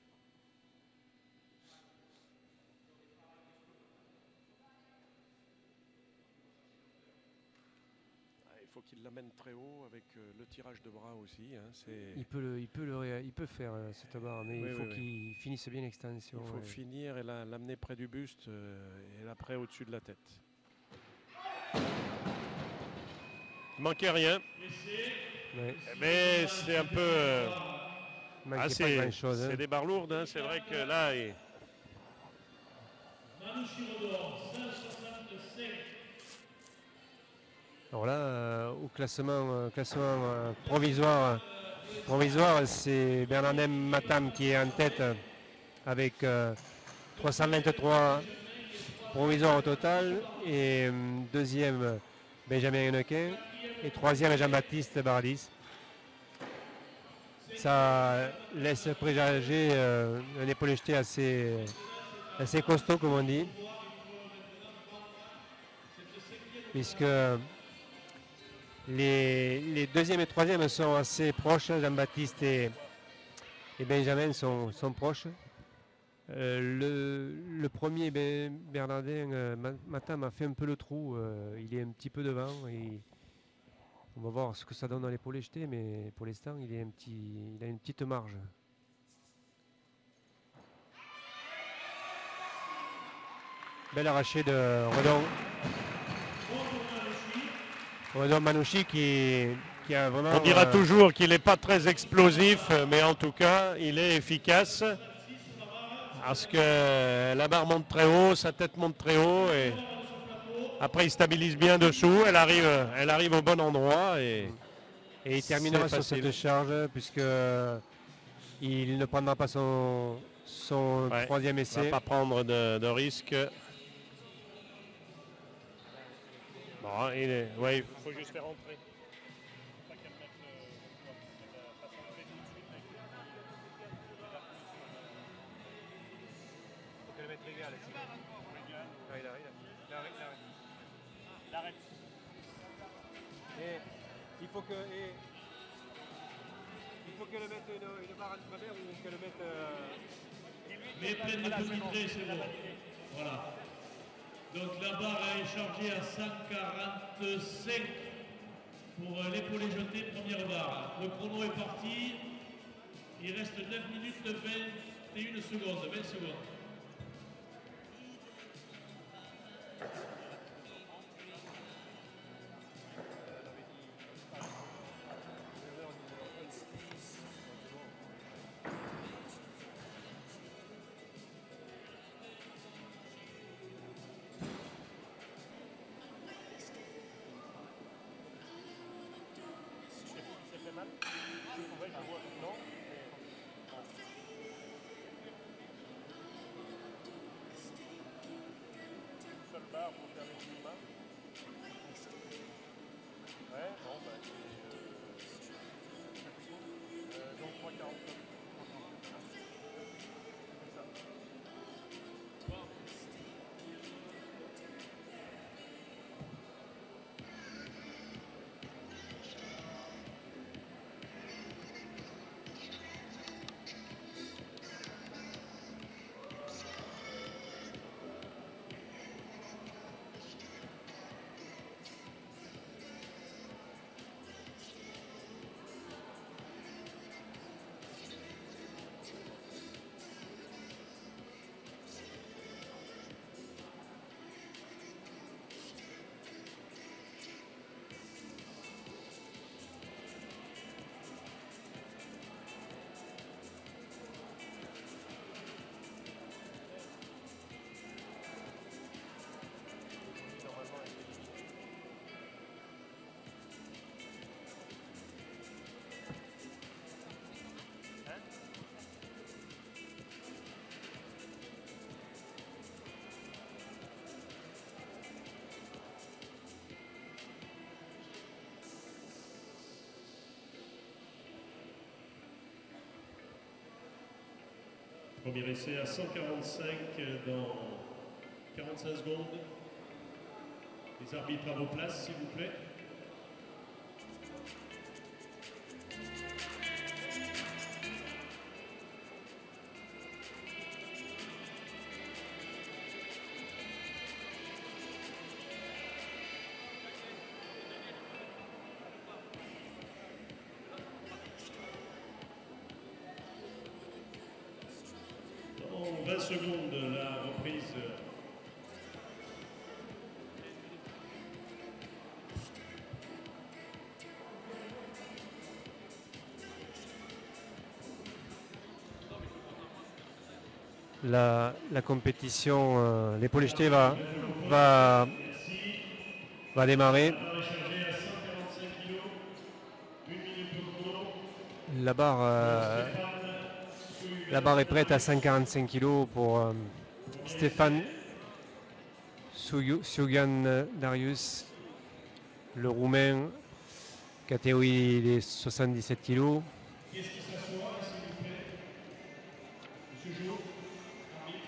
Il faut qu'il l'amène très haut avec le tirage de bras aussi. Hein, il peut faire cette barre, mais il faut qu'il finisse bien l'extension. Il faut finir et l'amener près du buste et après au-dessus de la tête. Il manquait rien. Ouais. Mais c'est un peu... c'est des barres lourdes. Hein, c'est vrai que là... Alors là, au classement provisoire, c'est Bernardin Matam qui est en tête avec 323 provisoires au total. Et deuxième, Benjamin Hennequin. Et troisième, Jean-Baptiste Bardis. Ça laisse présager un épaulé jeté assez costaud, comme on dit. Puisque les deuxième et troisième sont assez proches. Jean-Baptiste et Benjamin sont proches. Le premier, Bernardin Matam, a fait un peu le trou. Il est un petit peu devant. On va voir ce que ça donne dans l'épaulé jeté, mais pour l'instant, il a une petite marge. Bel arraché de Redon Manouchi qui a vraiment... On dira toujours qu'il n'est pas très explosif, mais en tout cas, il est efficace. Parce que la barre monte très haut, sa tête monte très haut. Et après, il stabilise bien dessous. Elle arrive au bon endroit. Et il terminera sur cette charge, puisqu'il ne prendra pas son troisième essai. Il ne va pas prendre de risque. Bon, ouais, il faut juste faire rentrer. Pas qu'elle mette qu'elle fasse enlever tout de suite. Faut qu'elle mette régal. Ah, il arrête. L'arrête. Et il faut que le mette une barre en travers ou qu'elle le mette. Mais pleine de comité, c'est bon. Voilà. Donc la barre est chargée à 145 pour l'épaulé jeté, première barre. Le chrono est parti. Il reste 9 minutes 21 secondes, 20 secondes. Premier essai à 145 dans 45 secondes. Les arbitres à vos places, s'il vous plaît. Dans 20 secondes, la reprise. La compétition, l'épaulé jeté va démarrer. La barre est prête à 145 kg pour Stéphane Siogan Darius, le Roumain, catégorie des 77 kg. Qu'est-ce qui s'assoit, s'il vous plaît? Monsieur Jo, arbitre.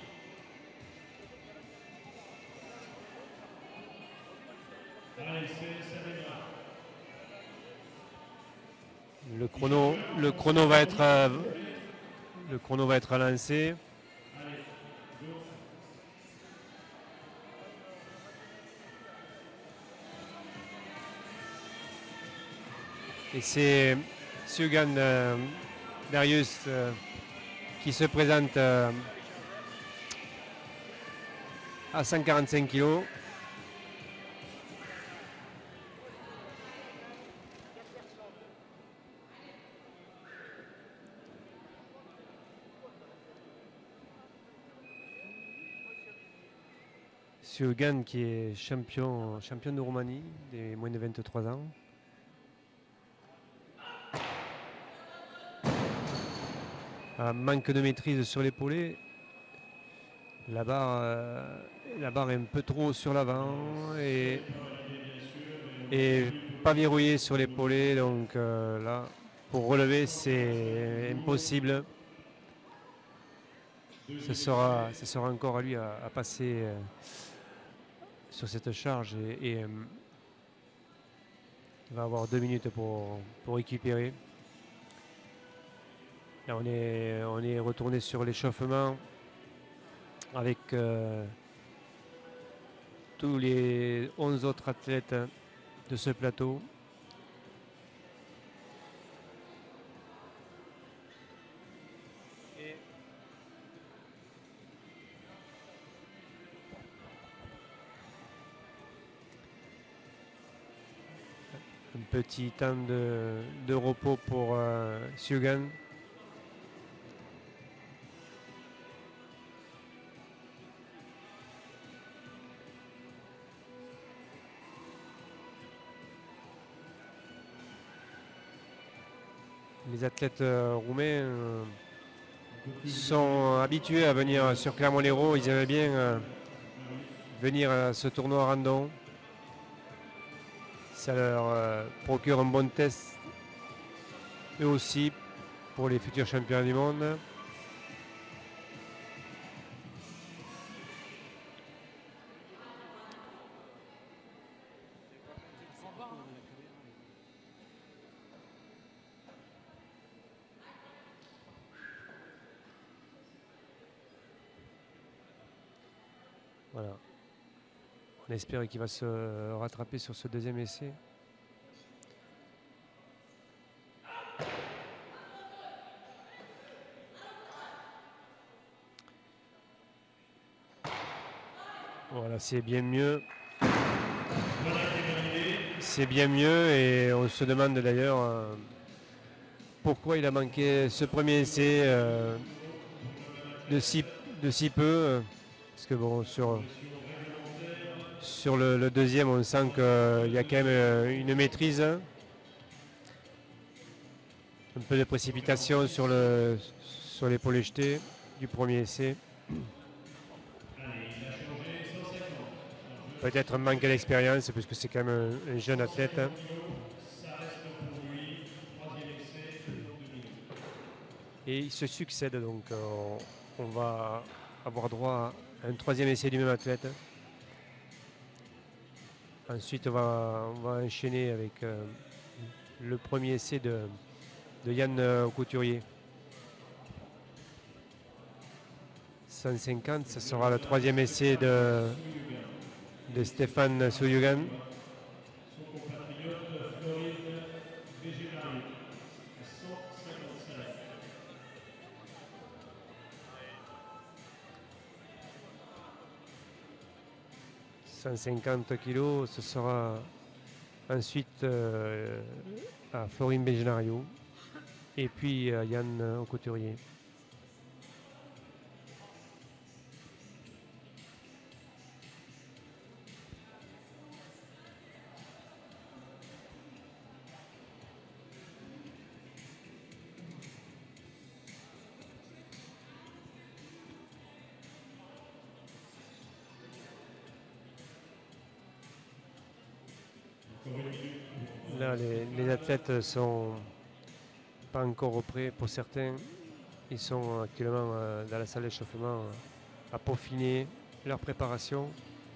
Allez, ça démarre. Le chrono va être lancé. Allez, go. Et c'est Siogan Darius qui se présente à 145 kg. Siogan qui est champion de Roumanie des moins de 23 ans. Manque de maîtrise sur l'épaulé. La barre est un peu trop sur l'avant et et pas verrouillé sur l'épaulé, donc là, pour relever, c'est impossible. Ce sera encore à lui à passer sur cette charge et il va avoir 2 minutes pour récupérer. Là, on est retourné sur l'échauffement avec tous les 11 autres athlètes de ce plateau. Un petit temps de repos pour Sugan. Les athlètes roumains sont habitués à venir sur Clermont-Lérault. Ils aimaient bien venir à ce tournoi random. Ça leur procure un bon test, eux aussi, pour les futurs champions du monde. Voilà. On espère qu'il va se rattraper sur ce deuxième essai. Voilà, c'est bien mieux. C'est bien mieux et on se demande d'ailleurs pourquoi il a manqué ce premier essai de si peu. Parce que bon, sur le deuxième, on sent qu'il y a quand même une maîtrise. Un peu de précipitation sur l'épaule jetée du premier essai. Peut-être un manque d'expérience, puisque c'est quand même un jeune athlète. Et il se succède, donc on va avoir droit à un troisième essai du même athlète. Ensuite, on va enchaîner avec le premier essai de Yann Couturier. 150, ce sera le troisième essai de Stéphane Souyugan. « 150 kilos, ce sera ensuite à Florine Begenario et puis à Yann Couturier. Là, les athlètes sont pas encore prêts pour certains. Ils sont actuellement dans la salle d'échauffement à peaufiner leur préparation.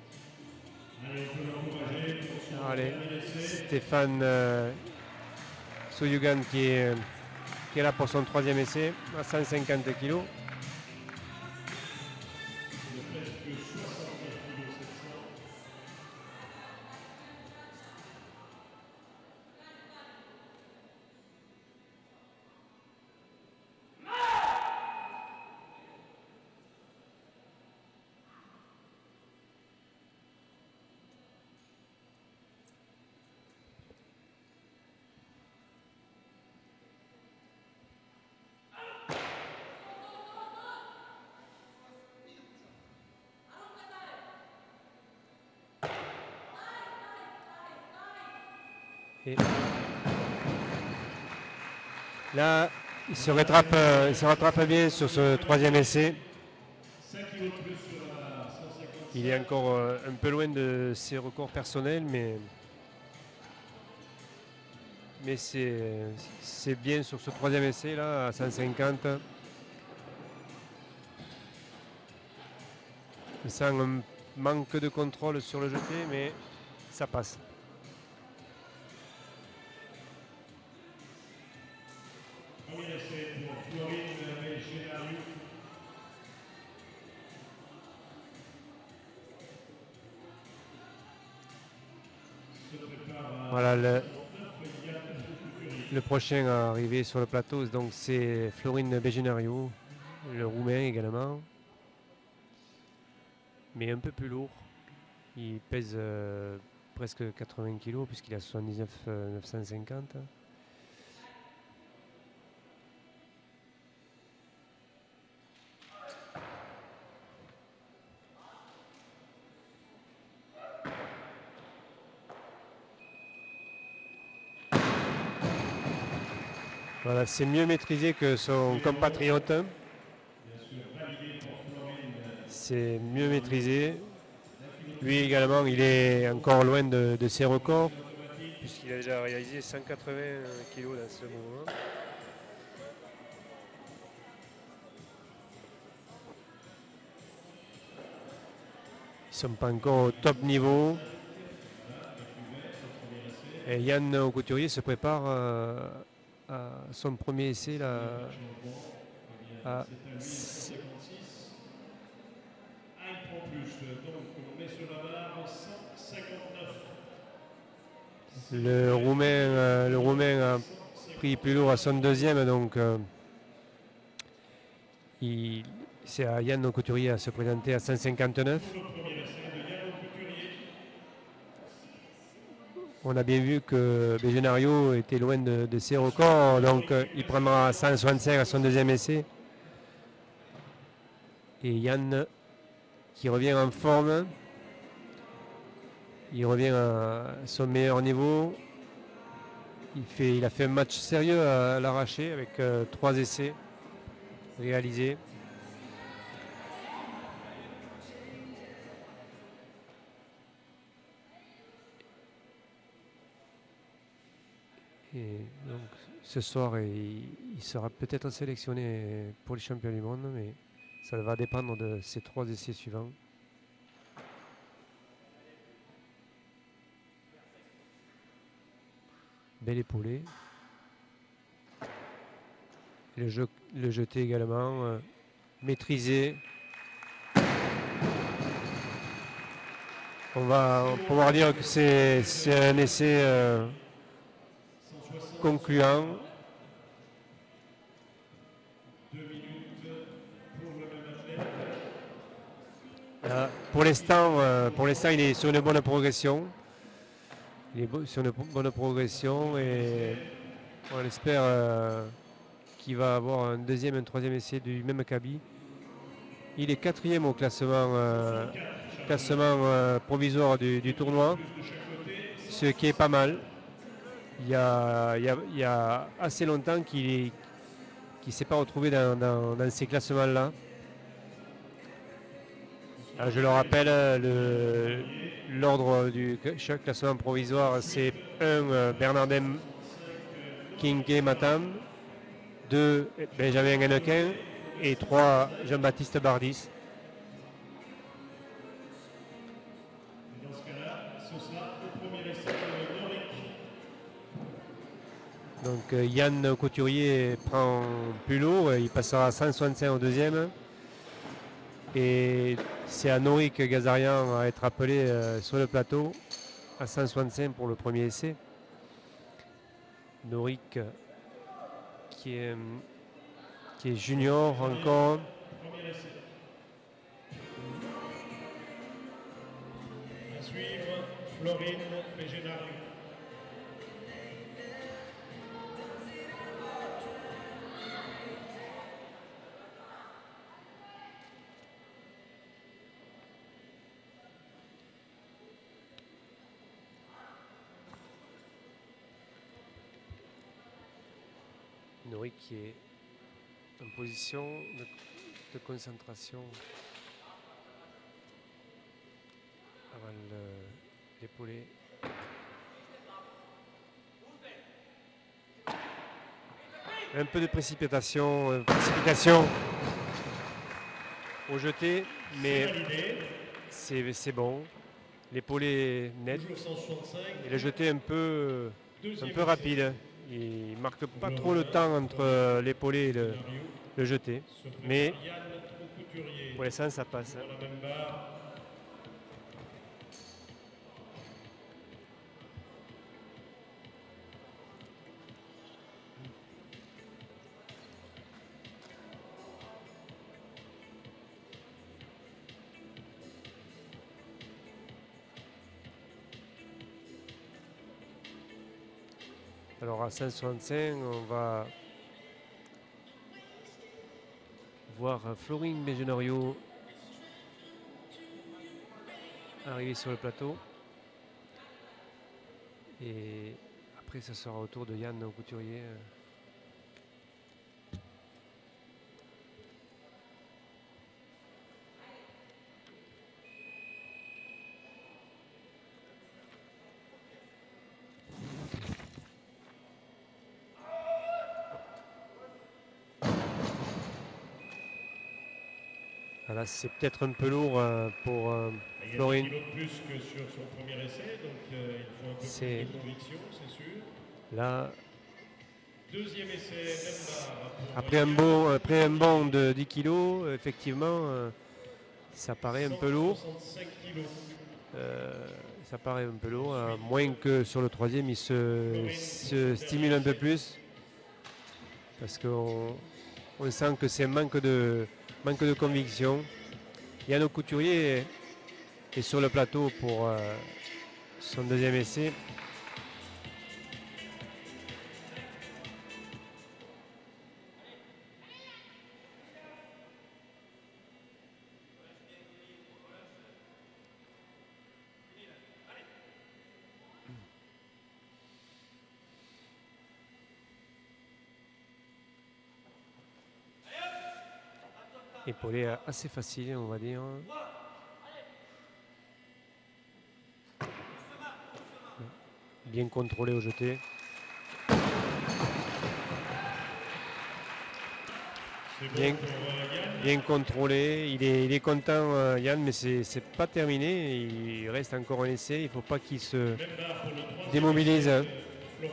Allez, Stéphane Souyugan qui est là pour son troisième essai à 150 kg. Et là, il se rattrape bien sur ce troisième essai. Il est encore un peu loin de ses records personnels, mais mais c'est bien sur ce troisième essai là à 150. Je sens un manque de contrôle sur le jeté, mais ça passe. Premier essai pour Florine Belgénariou. Voilà le prochain à arriver sur le plateau, donc c'est Florine Belgénariou, le roumain également, mais un peu plus lourd. Il pèse presque 80 kg puisqu'il a 79 950. Voilà, c'est mieux maîtrisé que son compatriote. C'est mieux maîtrisé. Lui également, il est encore loin de ses records, puisqu'il a déjà réalisé 180 kg dans ce mouvement. Ils ne sont pas encore au top niveau. Et Yann Couturier se prépare à son premier essai là, le Roumain a pris plus lourd à son deuxième, donc c'est à Yann Couturier à se présenter à 159. On a bien vu que Belgénariou était loin de ses records, donc il prendra 165 à son deuxième essai. Et Yann qui revient en forme, il revient à son meilleur niveau. Il a fait un match sérieux à l'arraché avec 3 essais réalisés. Et donc ce soir, il sera peut-être sélectionné pour les championnats du monde, mais ça va dépendre de ces 3 essais suivants. Bel épaulé. Le jeté également maîtrisé. On va pouvoir dire que c'est un essai concluant. Pour l'instant, il est sur une bonne progression. Il est sur une bonne progression et on espère qu'il va avoir un deuxième et un troisième essai du même acabit. Il est 4e au classement provisoire du tournoi, ce qui est pas mal. Il y a assez longtemps qu'il ne s'est pas retrouvé dans ces classements-là. Je le rappelle, l'ordre du classement provisoire, c'est 1 Bernardin Kinké Matam, 2 Benjamin Hennequin et 3 Jean-Baptiste Bardis. Dans ce cas-là, ce sera le premier essai de Noric. Donc Yann Couturier prend plus lourd, il passera à 165 au deuxième. Et c'est à Noric Gazarian à être appelé sur le plateau à 165 pour le premier essai. Noric qui est junior encore. Premier essai. À suivre, Florine Belgénariou. Noric qui est en position de concentration avant l'épaulé. un peu de précipitation au jeté, mais c'est bon. L'épaule est net et le jeté un peu rapide. Il ne marque pas trop le temps entre l'épaulé et le jeté, mais pour l'instant ça passe. Alors à 165, on va voir Florine Begenario arriver sur le plateau. Et après, ça sera au tour de Yann Couturier. Là, c'est peut-être un peu lourd pour Florine. Il y a 10 kilos de plus que sur son premier essai, donc il faut un peu plus de conviction, c'est sûr. Là, deuxième essai, après un bond de 10 kilos, effectivement, ça paraît un peu lourd. Ça paraît un peu lourd, à moins que sur le troisième, il se stimule un peu plus. Parce qu'on sent que c'est un manque de conviction. Yann Couturier est sur le plateau pour son deuxième essai. Épaulé assez facile, on va dire. Bien contrôlé au jeté. Bien contrôlé. Il est content, Yann, mais c'est pas terminé. Il reste encore un essai. Il ne faut pas qu'il se démobilise. Il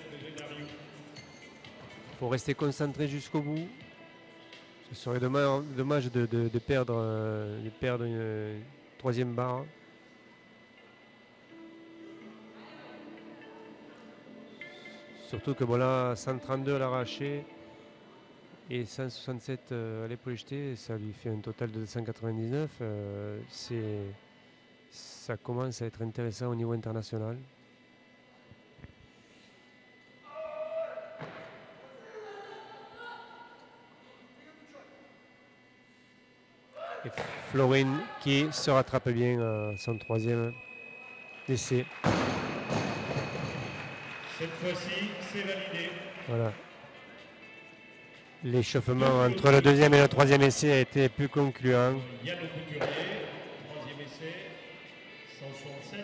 faut rester concentré jusqu'au bout. Ce serait dommage de perdre une troisième barre. Surtout que là, 132 à l'arraché et 167 à l'épaule jetée, ça lui fait un total de 299. Ça commence à être intéressant au niveau international. Et Florine qui se rattrape bien à son troisième essai. Cette fois-ci, c'est validé. Voilà. L'échauffement entre le deuxième et le troisième essai a été plus concluant. Yann Couturier, troisième essai, 167.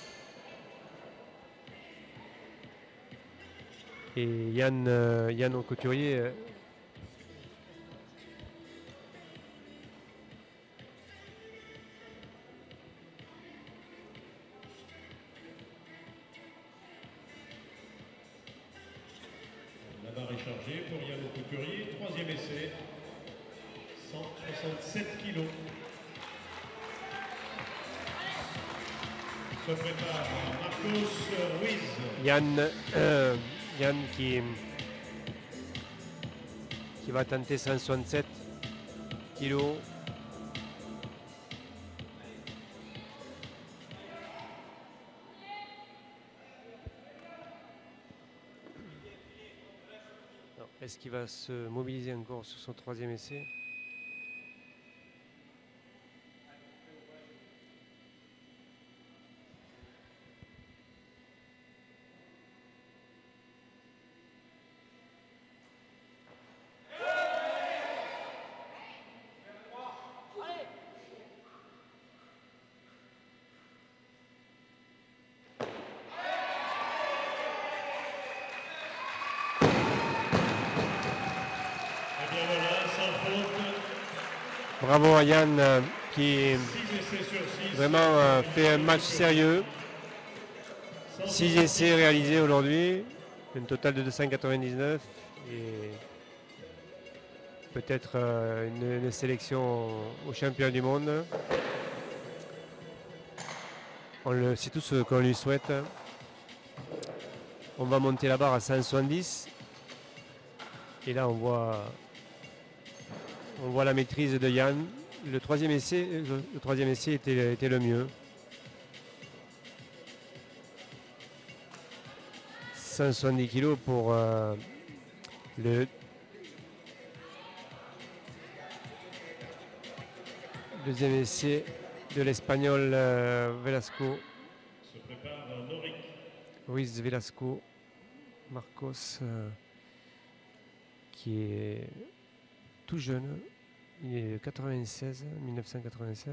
Et Yann Couturier la barre est chargée pour Yann Couturier, troisième essai, 167 kilos. Se prépare Marcos Ruiz. Yann qui va tenter 167 kilos. Est-ce qu'il va se mobiliser encore sur son troisième essai? Bravo à Yann qui 6 essais sur 6. vraiment fait un match sérieux. 6 essais réalisés aujourd'hui, un total de 299 et peut-être une sélection au championnat du monde. C'est tout ce qu'on lui souhaite. On va monter la barre à 170 et là on voit la maîtrise de Yann. Le troisième essai était le mieux. 170 kg pour le deuxième essai de l'Espagnol Velasco. Se prépare Noric. Ruiz Velasco. Marcos qui est tout jeune. Il est de 1996.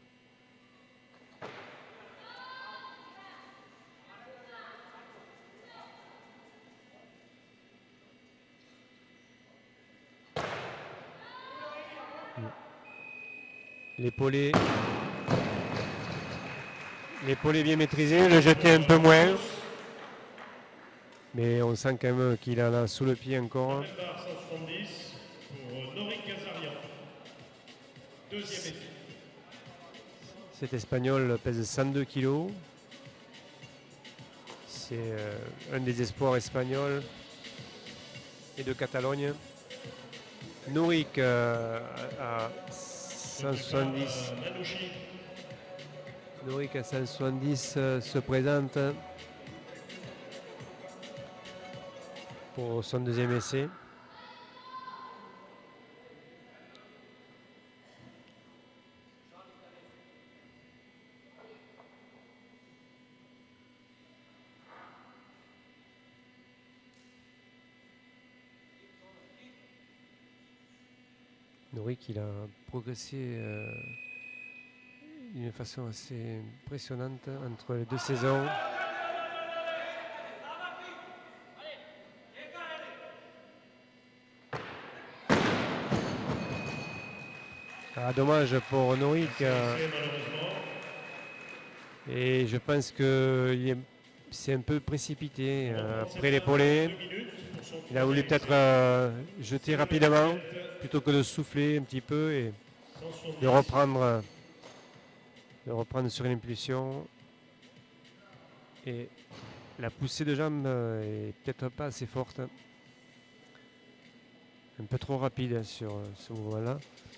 L'épaulé bien maîtrisé, le jeté un peu moins. Mais on sent quand même qu'il en a sous le pied encore. Même barre 170 pour Noric Gazarian. Deuxième essai. Cet Espagnol pèse 102 kg. C'est un des espoirs espagnols et de Catalogne. Noric à 170. Noric à 170 se présente pour son deuxième essai. Noric, il a progressé d'une façon assez impressionnante entre les deux saisons. Ah, dommage pour Noric. Et je pense que c'est un peu précipité après l'épaulé. Il a voulu peut-être jeter rapidement plutôt que de souffler un petit peu et de reprendre sur une impulsion. Et la poussée de jambe est peut-être pas assez forte. Un peu trop rapide sur ce mouvement-là.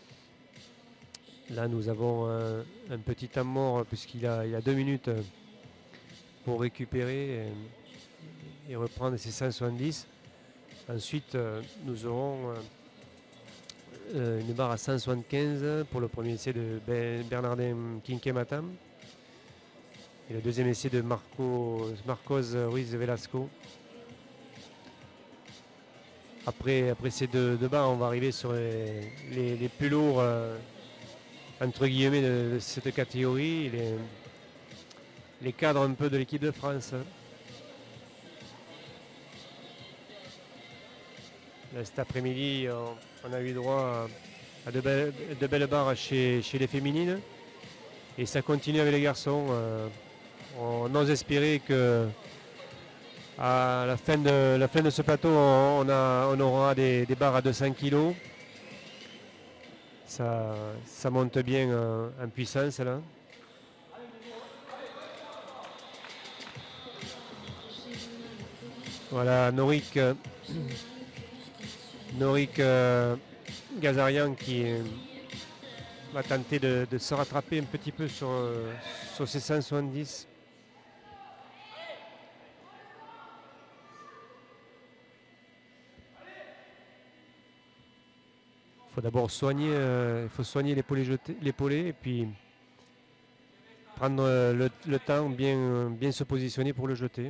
Là, nous avons un petit temps mort puisqu'il y a 2 minutes pour récupérer et reprendre ses 170. Ensuite, nous aurons une barre à 175 pour le premier essai de Bernardin Quinquematam et le deuxième essai de Marcos Ruiz Velasco. Après ces deux barres, on va arriver sur les plus lourds entre guillemets de cette catégorie, les cadres un peu de l'équipe de France. Là, cet après-midi, on a eu droit à de belles barres chez les féminines et ça continue avec les garçons. On ose espérer que à la fin de ce plateau, on aura des barres à 200 kg. Ça monte bien en puissance là. Voilà, Noric Gazarian qui va tenter de se rattraper un petit peu sur ses 170. Il faut d'abord soigner l'épaulé et puis prendre le temps, bien se positionner pour le jeter.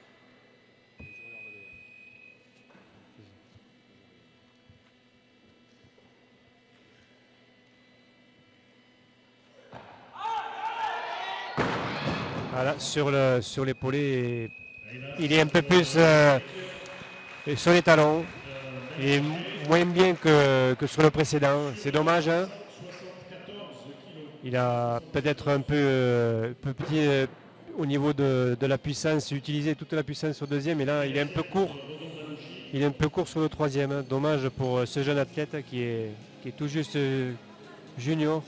Voilà, sur l'épaulé, il est un peu plus sur les talons. Il est moins bien que sur le précédent. C'est dommage. Hein. Il a peut-être un peu petit au niveau de la puissance, utiliser toute la puissance au deuxième, et là il est un peu court. Il est un peu court sur le troisième. Hein. Dommage pour ce jeune athlète qui est tout juste junior.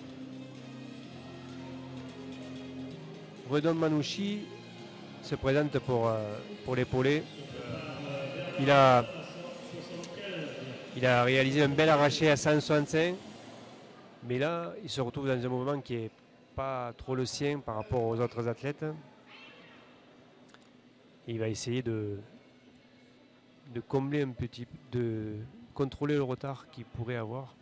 Redon Manouchi se présente pour l'épauler. Il a réalisé un bel arraché à 165. Mais là, il se retrouve dans un mouvement qui n'est pas trop le sien par rapport aux autres athlètes. Et il va essayer de combler un petit, de contrôler le retard qu'il pourrait avoir.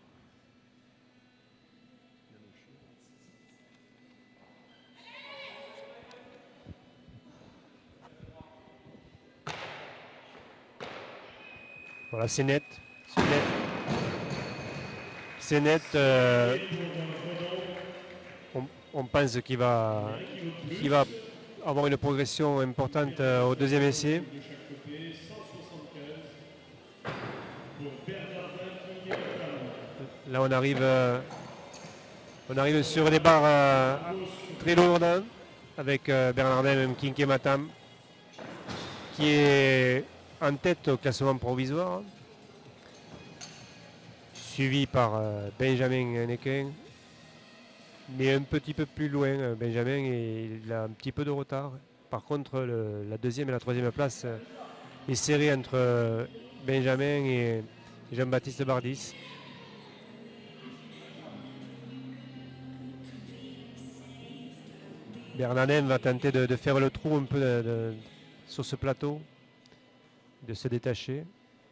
Voilà, c'est net. C'est net. On pense qu'il va avoir une progression importante au deuxième essai. Là, on arrive sur des barres très lourdes avec Bernardin Kinké-Matam qui est en tête au classement provisoire, suivi par Benjamin Nequin, mais un petit peu plus loin, Benjamin, et il a un petit peu de retard. Par contre, la deuxième et la troisième place est serrée entre Benjamin et Jean-Baptiste Bardis. Bernardin va tenter de faire le trou un peu sur ce plateau, de se détacher.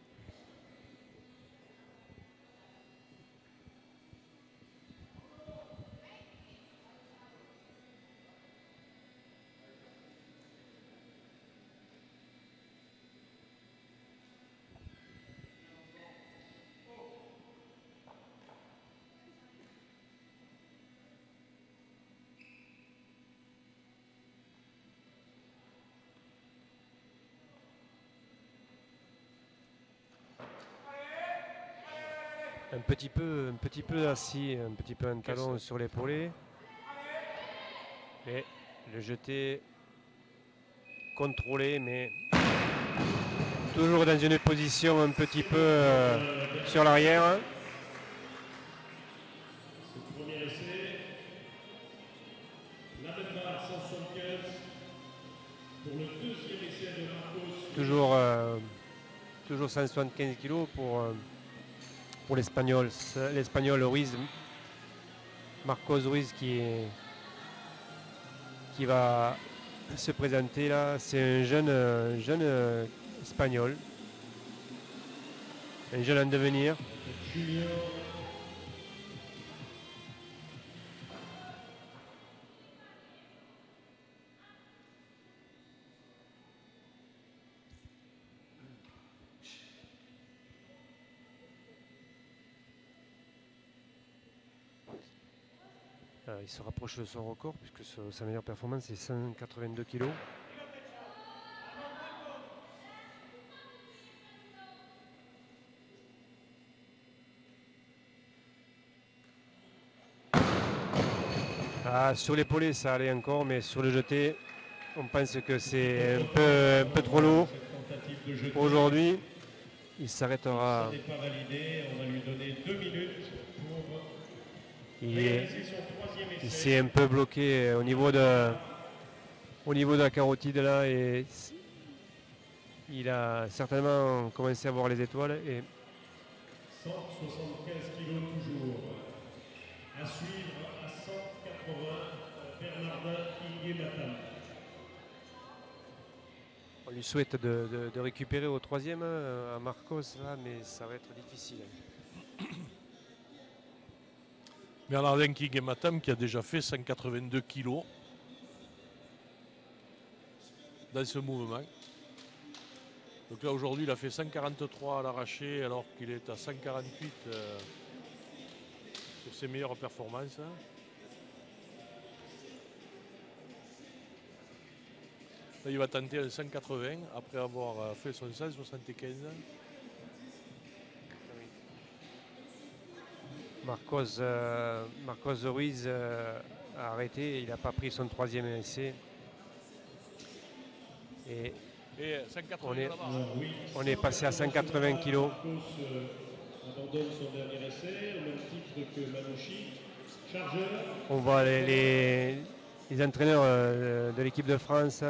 Un petit peu assis, un petit peu un talon sur l'épaulé. Et le jeté contrôlé, mais toujours dans une position un petit peu sur l'arrière. Premier essai. La même barre 175 pour le deuxième essai de Marcos. Toujours 175 kg pour l'Espagnol Ruiz, Marcos Ruiz qui va se présenter là. C'est un jeune Espagnol, un jeune en devenir. Il se rapproche de son record puisque sa meilleure performance est 182 kg. Sur l'épaulé ça allait encore, mais sur le jeté on pense que c'est un peu trop lourd. Aujourd'hui il s'arrêtera. Ça n'est pas validé, on va lui donner 2 minutes pour réaliser son troisième essai. Il s'est un peu bloqué au niveau de la carotide là, et il a certainement commencé à voir les étoiles. Et 175 kg toujours. À suivre à 180, Bernardin Kinké-Matam. On lui souhaite de récupérer au troisième à Marcos là, mais ça va être difficile. Bernardin Kinké-Matam qui a déjà fait 182 kg dans ce mouvement. Donc là aujourd'hui il a fait 143 à l'arraché alors qu'il est à 148 sur ses meilleures performances. Là, il va tenter un 180 après avoir fait son 175. Marcos Ruiz a arrêté, il n'a pas pris son troisième essai. Et on est passé à 180 kg. Abandonne son dernier essai, au même titre que Manouchi. Chargeur. On voit les entraîneurs de l'équipe de France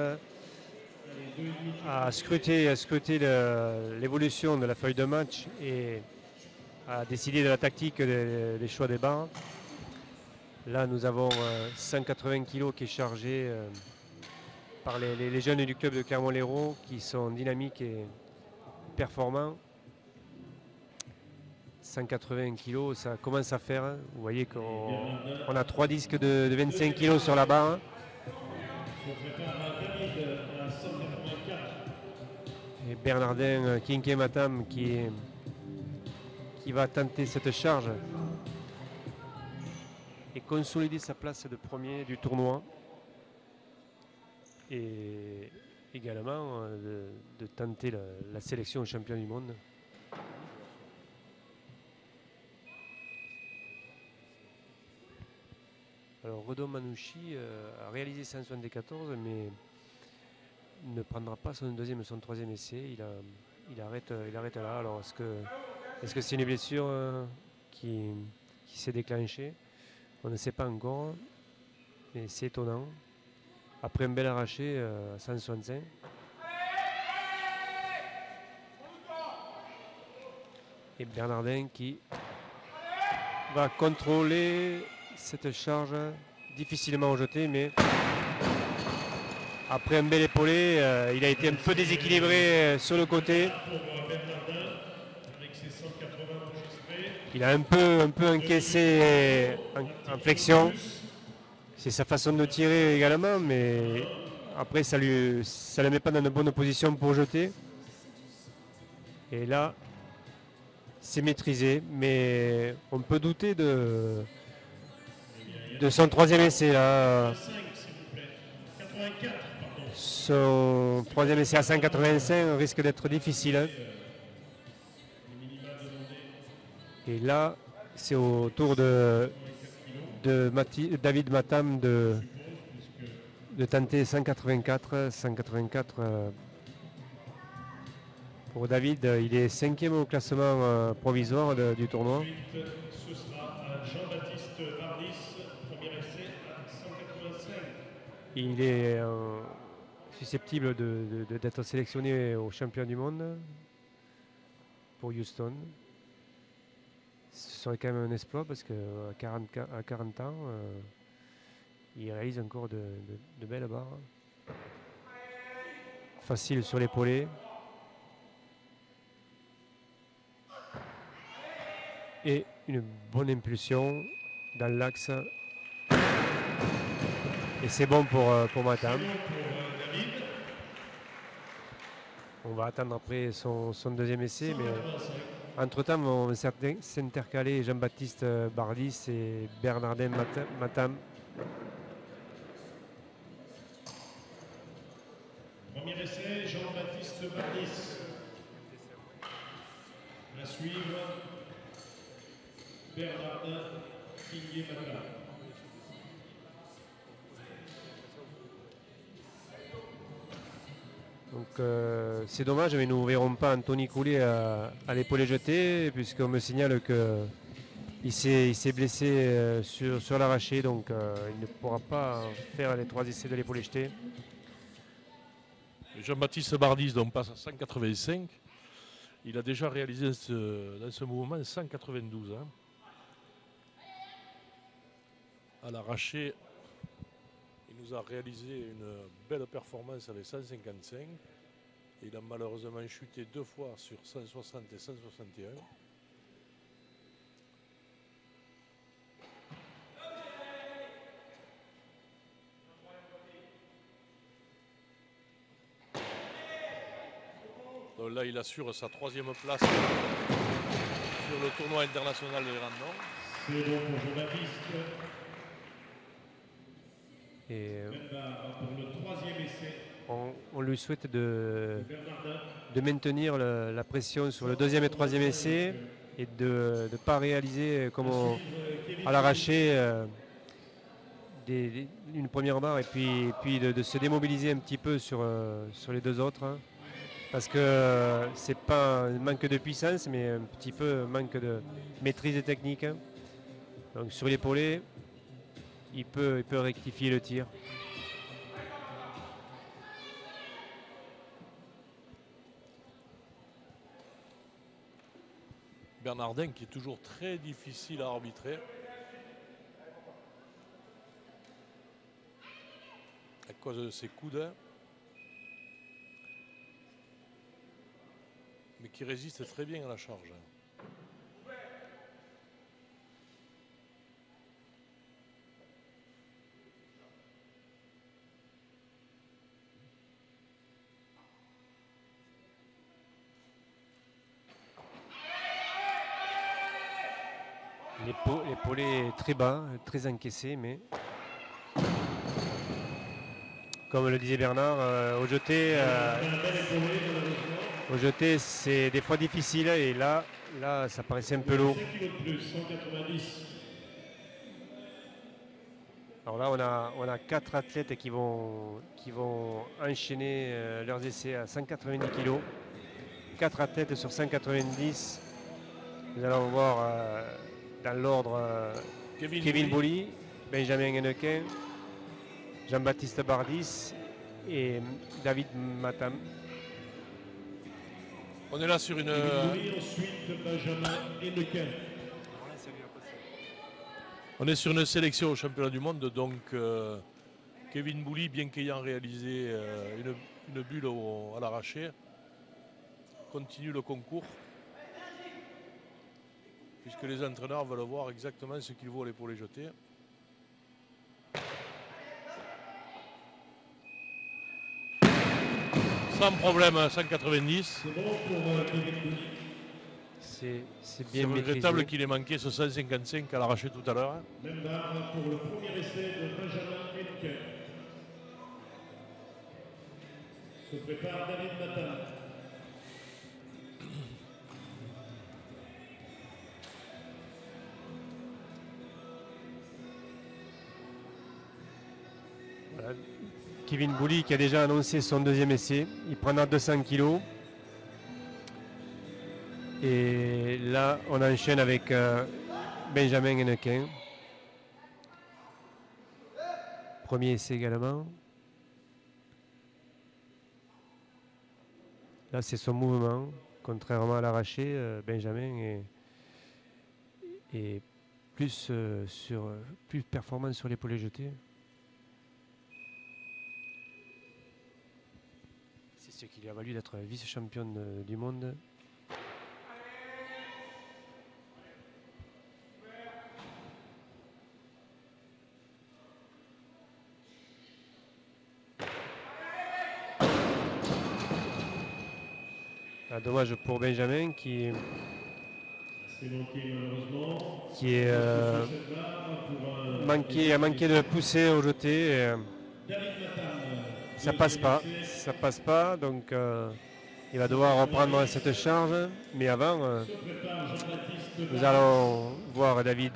à scruter l'évolution de la feuille de match et à décider de la tactique des choix des barres. Là, nous avons 180 kg qui est chargé par les jeunes du club de Clermont-Lérault qui sont dynamiques et performants. 180 kg, ça commence à faire. Hein. Vous voyez qu'on a 3 disques de 25 kg sur la barre. Et Bernardin Kinké-Matam qui va tenter cette charge et consolider sa place de premier du tournoi. Et également de tenter la sélection au champion du monde. Alors Redon Manouchi a réalisé 174 mais ne prendra pas son deuxième et son troisième essai. Il arrête là. Alors est-ce que c'est une blessure qui s'est déclenchée? On ne sait pas encore. Mais c'est étonnant. Après un bel arraché à 165. Et Bernardin qui va contrôler cette charge difficilement jetée, mais après un bel épaulé, il a été un peu déséquilibré sur le côté. Il a un peu encaissé en flexion. C'est sa façon de tirer également, mais après ça ne le met pas dans une bonne position pour jeter. Et là, c'est maîtrisé, mais on peut douter de son troisième essai là. Son troisième essai à 185 risque d'être difficile. Hein. Et là, c'est au tour de David Matam de tenter 184. Pour David, il est 5e au classement provisoire du tournoi. Ce sera Jean-Baptiste Bardis, premier essai à 185. Il est susceptible d'être sélectionné au champion du monde pour Houston. Ce serait quand même un exploit parce qu'à 40 ans, il réalise encore de belles barres. Facile sur l'épaulé. Et une bonne impulsion dans l'axe. Et c'est bon pour Matam. On va attendre après son deuxième essai, mais entre-temps vont s'intercaler Jean-Baptiste Bardis et Bernardin Matam. Premier essai, Jean-Baptiste Bardis. À suivre, Bernardin Kinké-Matam. Donc c'est dommage, mais nous ne verrons pas Anthony Coulet à l'épaulé jeté, puisqu'on me signale qu'il s'est blessé sur l'arraché, donc il ne pourra pas faire les 3 essais de l'épaulé jeté. Jean-Baptiste Bardis donc passe à 185. Il a déjà réalisé dans ce mouvement 192. Hein. À l'arraché, il nous a réalisé une belle performance avec 155. Il a malheureusement chuté 2 fois sur 160 et 161. Donc là, il assure sa 3e place sur le tournoi international de Grandon. C'est bon pour Jean-Baptiste. Et pour le 3e essai. on lui souhaite de maintenir la pression sur le 2e et 3e essai et de ne pas réaliser à l'arraché une première barre et puis de se démobiliser un petit peu sur les deux autres. Hein, parce que c'est pas un manque de puissance, mais un petit peu un manque de maîtrise technique. Hein. Donc sur l'épaulé, il peut rectifier le tir. Bernardin qui est toujours très difficile à arbitrer. À cause de ses coudes. Mais qui résiste très bien à la charge. L'épaulé est très bas, très encaissé, mais comme le disait Bernard, au jeté c'est des fois difficile et là ça paraissait un peu lourd. Alors là on a 4 athlètes qui vont enchaîner leurs essais à 190 kg. 4 athlètes sur 190. Nous allons voir dans l'ordre Kevin Bouly, Benjamin Hennequin, Jean-Baptiste Bardis et David Matam. On est là sur une... On est sur une sélection au championnat du monde, donc Kevin Bouly, bien qu'ayant réalisé une bulle à l'arraché, continue le concours. Puisque les entraîneurs veulent voir exactement ce qu'il vaut pour les jeter. Sans problème à 190. C'est bon pour Kevin Bouly. C'est bien regrettable qu'il ait manqué ce 155 à l'arraché tout à l'heure. Même barre pour le premier essai de Benjamin Hennequin. Se prépare David Matam. Voilà. Kevin Bouly qui a déjà annoncé son deuxième essai. Il prendra 200 kg. Et là, on enchaîne avec Benjamin Hennequin. Premier essai également. Là, c'est son mouvement. Contrairement à l'arraché, Benjamin est plus performant sur l'épaulé jeté. C'est ce qui lui a valu d'être vice-championne du monde. Ah, dommage pour Benjamin qui a manqué de pousser au jeté. Ça passe pas, donc il va devoir reprendre cette charge. Mais avant, nous allons voir David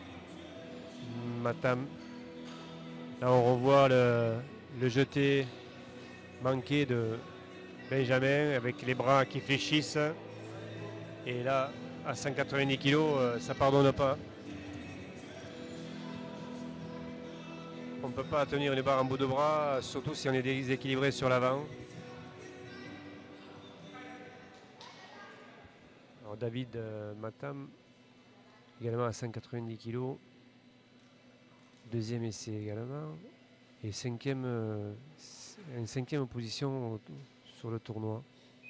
Matam. Là, on revoit le jeté manqué de Benjamin avec les bras qui fléchissent. Et là, à 190 kg, ça pardonne pas. On ne peut pas tenir les barres en bout de bras, surtout si on est déséquilibré sur l'avant. Alors David Matam, également à 190 kg. Deuxième essai également. Et une cinquième position sur le tournoi.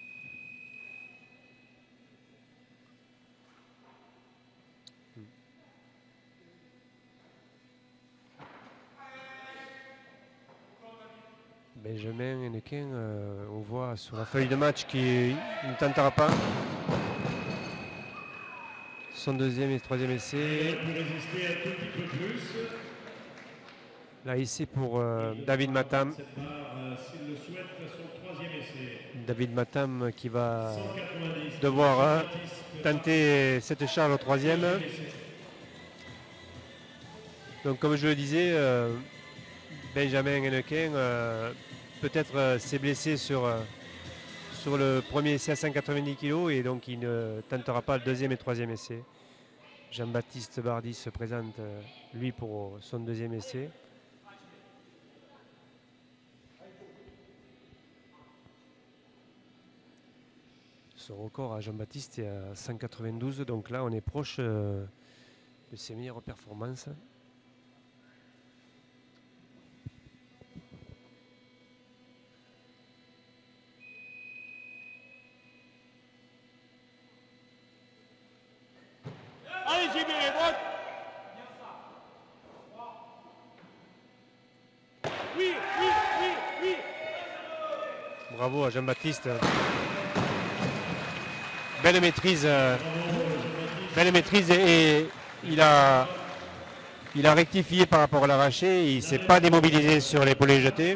Benjamin Hennequin, on voit sur la feuille de match qu'il ne tentera pas. Son deuxième et troisième essai. Pour résister un tout petit peu plus. Là, ici pour David Matam. S'il le souhaite, son troisième essai. David Matam qui va devoir tenter cette charge au troisième. Donc comme je le disais, Benjamin Hennequin peut-être s'est blessé sur le premier essai à 190 kg et donc il ne tentera pas le deuxième et troisième essai. Jean-Baptiste Bardy se présente lui pour son deuxième essai. Son record à Jean-Baptiste est à 192, donc là on est proche de ses meilleures performances. Allez Jimmy, droite. Oui. Bravo à Jean-Baptiste. Belle maîtrise et il a rectifié par rapport à l'arraché. Il ne s'est pas démobilisé sur l'épaulé jeté.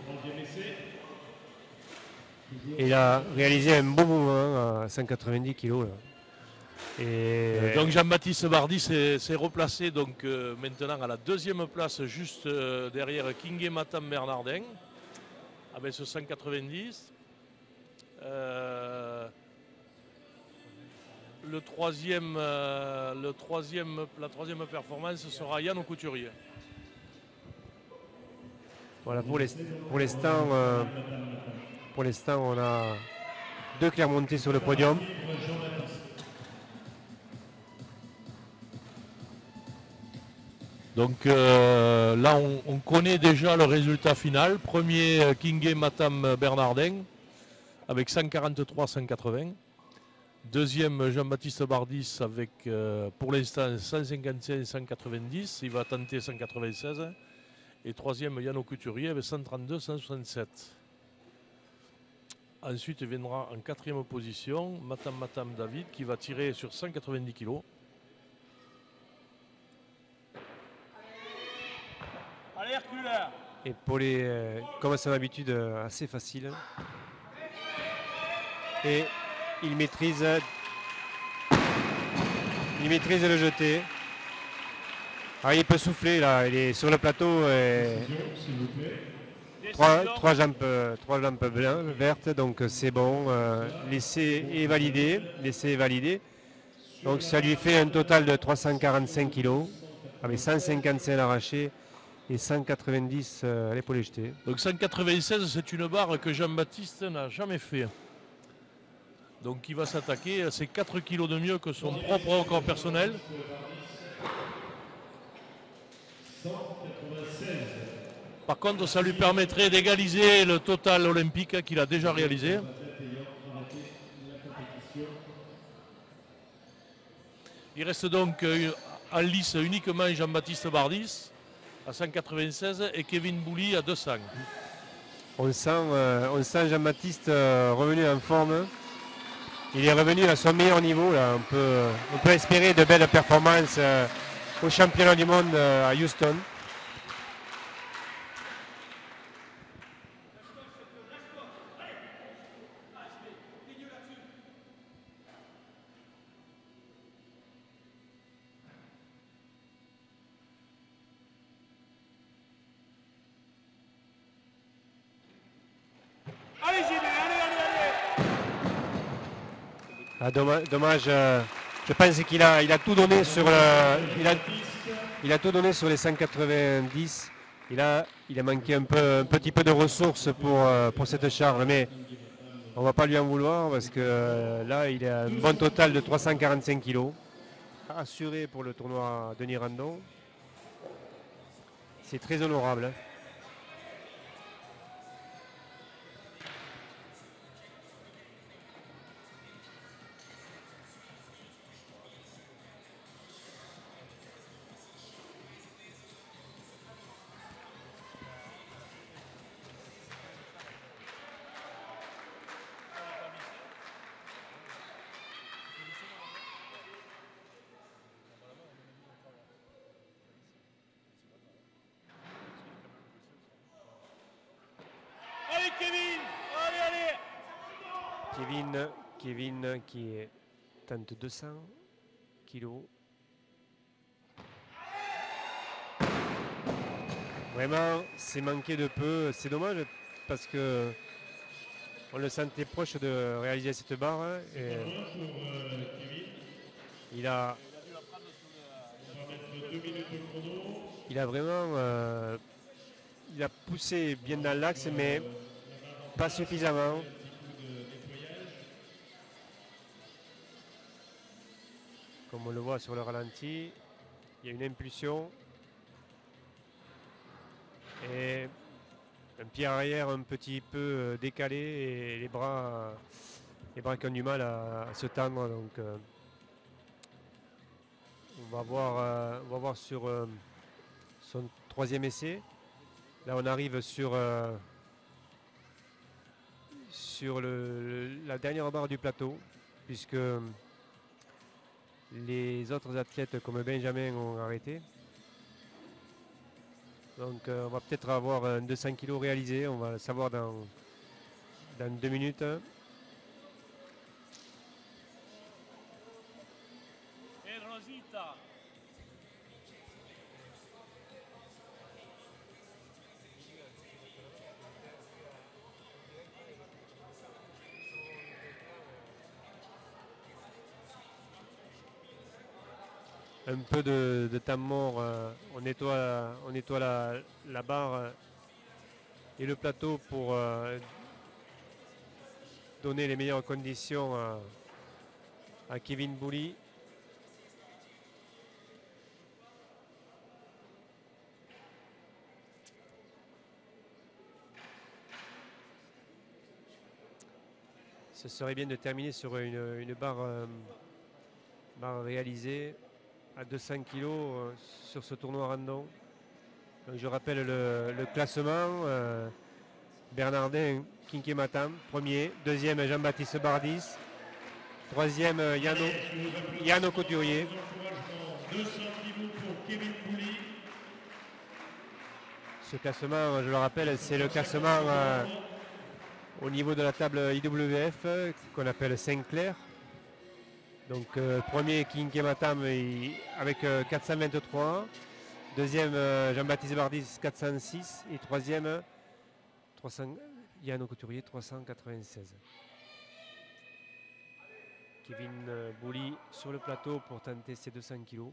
Il a réalisé un bon mouvement à 190 kg. Et Donc Jean-Baptiste Bardy s'est replacé donc, maintenant à la deuxième place, juste derrière Kingé Matam Bernardin, avec ce 190. La troisième performance sera Yann Couturier. voilà, pour l'instant, on a deux Clermontais sur le podium. Donc là, on connaît déjà le résultat final. Premier, Kingé Matam Bernardin, avec 143-180. Deuxième, Jean-Baptiste Bardis, avec pour l'instant 155-190. Il va tenter 196. Et troisième, Yann Couturier, avec 132-167. Ensuite viendra en quatrième position Matam David, qui va tirer sur 190 kg. Et pour comme à son habitude, assez facile. Et il maîtrise le jeté. Ah, il peut souffler là, il est sur le plateau. Trois lampes vertes, donc c'est bon. L'essai est validé. Donc ça lui fait un total de 345 kg, avec 155 arrachés et 190 à l'épaulé jeté. Donc 196, c'est une barre que Jean-Baptiste n'a jamais fait. Donc il va s'attaquer à ces 4 kg de mieux que son propre record personnel. Par contre, ça lui permettrait d'égaliser le total olympique qu'il a déjà réalisé. Il reste donc en lice uniquement Jean-Baptiste Bardis à 196 et Kevin Bouly à 200. On sent Jean-Baptiste revenu en forme. Il est revenu à son meilleur niveau. Là. On peut espérer de belles performances au championnat du monde à Houston. Ah, dommage. Je pense qu'il a tout donné sur il a tout donné sur les 190. Il a manqué un petit peu de ressources pour cette charge, mais on ne va pas lui en vouloir parce que là il a un bon total de 345 kg assuré pour le tournoi Denis Randon. C'est très honorable. Kevin qui tente 200 kilos. Vraiment, c'est manqué de peu. C'est dommage parce que on le sentait proche de réaliser cette barre. Et il a vraiment il a poussé bien dans l'axe, mais pas suffisamment. Comme on le voit sur le ralenti, il y a une impulsion et un pied arrière un petit peu décalé et les bras qui ont du mal à se tendre. Donc on va voir sur son troisième essai. Là on arrive sur la dernière barre du plateau, puisque les autres athlètes comme Benjamin ont arrêté. Donc on va peut-être avoir un 200 kg réalisé, on va le savoir dans 2 minutes. Un peu de temps mort, on nettoie la barre et le plateau pour donner les meilleures conditions à Kevin Bouly. Ce serait bien de terminer sur une barre réalisée à 200 kg sur ce tournoi random. Donc je rappelle le classement. Bernardin Kinkematam, premier. Deuxième, Jean-Baptiste Bardis. Troisième, Yann Couturier. 200 kg pour Kevin Bouly. Ce classement, je le rappelle, c'est le classement au niveau de la table IWF qu'on appelle Saint-Clair. Donc premier Kinkematam avec 423. Deuxième Jean-Baptiste Bardis 406. Et troisième Yann Couturier 396. Kevin Bouly sur le plateau pour tenter ses 200 kg.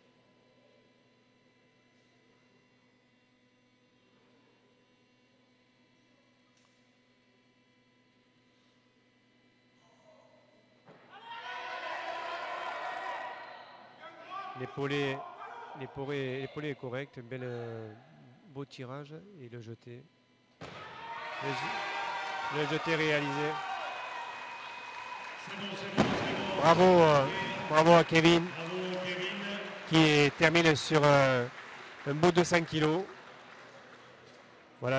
L'épaulé est correct, un beau tirage et le jeté. Le jeté réalisé. Bravo à Kevin qui termine sur un beau 200 kg. Voilà,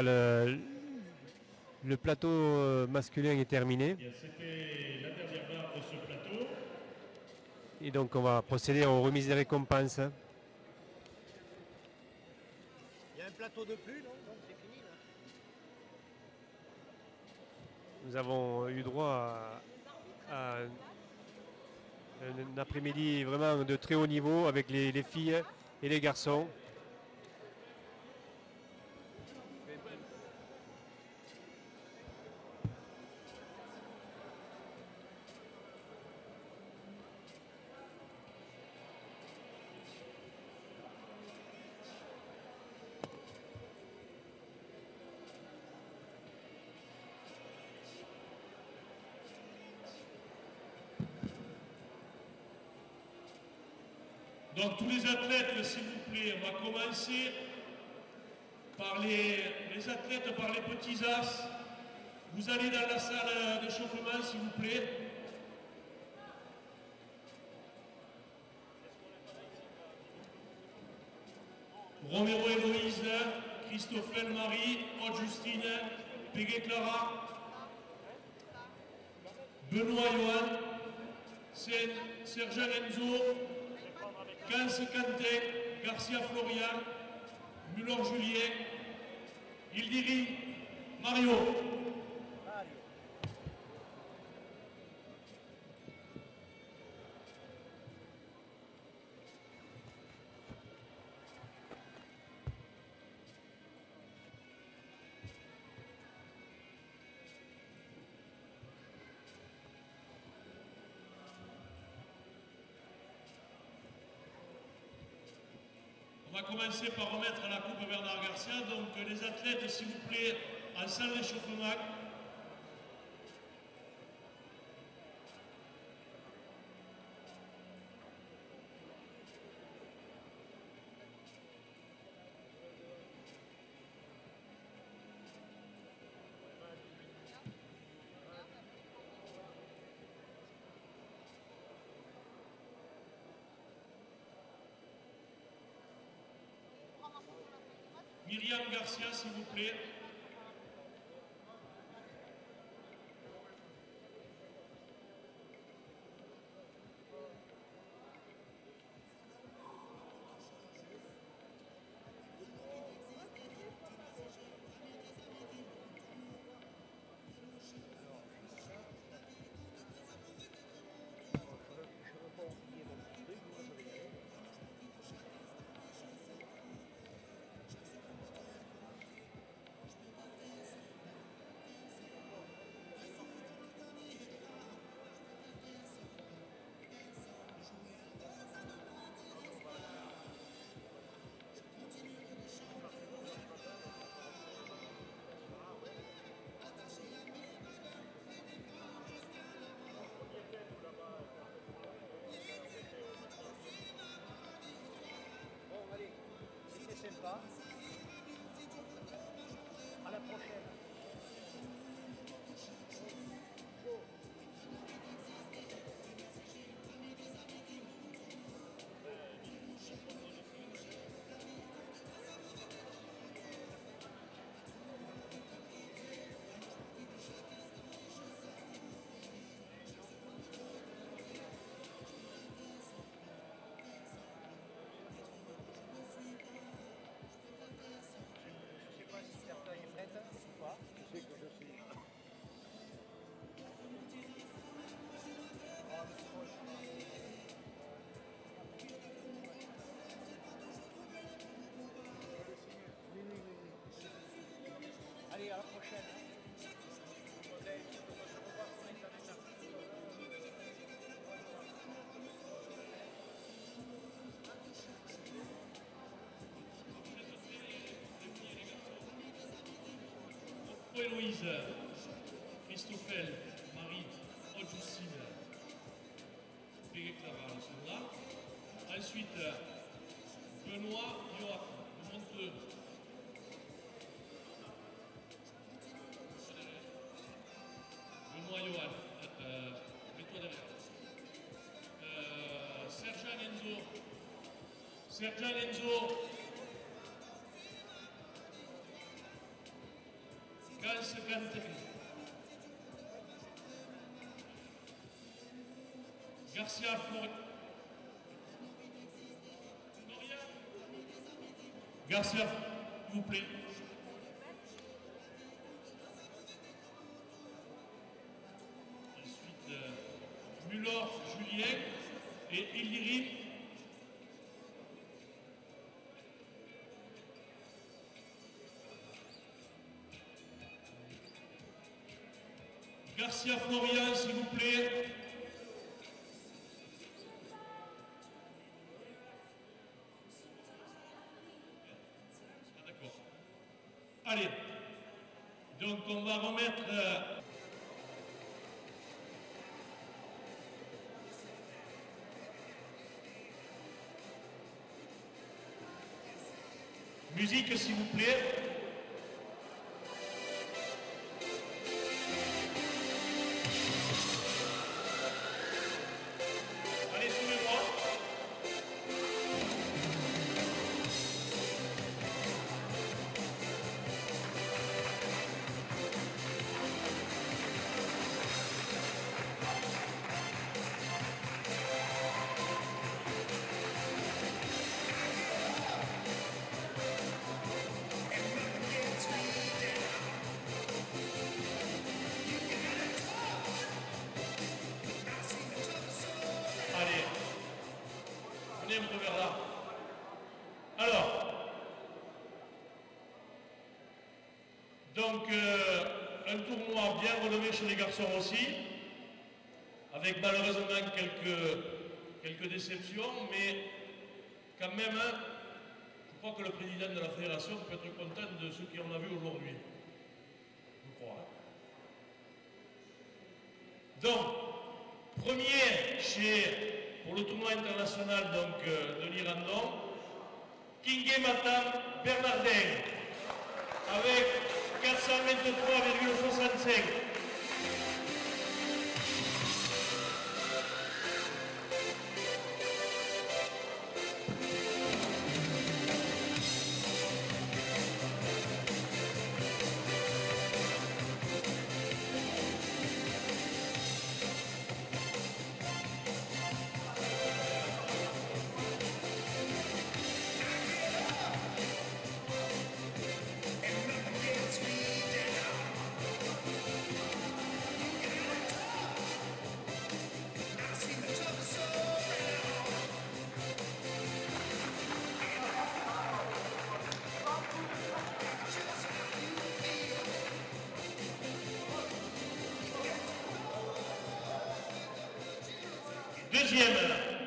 le plateau masculin est terminé. C'était la dernière barre de ce plateau. Et donc on va procéder aux remises des récompenses. Il y a un plateau de plus, non? Donc c'est fini là. Nous avons eu droit à un après-midi vraiment de très haut niveau avec les filles et les garçons. Donc tous les athlètes, s'il vous plaît, on va commencer par les athlètes, par les petits as. Vous allez dans la salle d'échauffement, s'il vous plaît. Romero Héloïse, Christophel Marie, Aude-Justine, Pégué Clara, Benoît Johan, Sergent Enzo, Gans Quentin, Garcia Florian, Muller Julien, Ildiri Mario. va commencer par remettre la coupe Bernard Garcia. Donc les athlètes, s'il vous plaît, en salle d'échauffement. Myriam Garcia, s'il vous plaît. Sympa. À la prochaine. Allez, à la prochaine. Héloïse, Christophel, Marie, Aude-Justine, Pégé Clara sont là. Ensuite, Benoît, Joachim, Monteux. Benoît, Johan, mets-toi derrière. Sergent Enzo. Sergent Enzo. Garcia Florian. Garcia, s'il vous plaît. Ensuite, Mulor, Julien et Illyri. Garcia Florian, s'il vous plaît. Ah, d'accord. Allez. Donc on va remettre... musique, s'il vous plaît. Donc, un tournoi bien relevé chez les garçons aussi, avec malheureusement quelques déceptions, mais quand même, crois que le président de la fédération peut être content de ce qu'on a vu aujourd'hui. Je crois. Hein. Donc, premier pour le tournoi international donc, de l'Irandon, Kingé Matam Bernardin avec 423,65. Deuxième,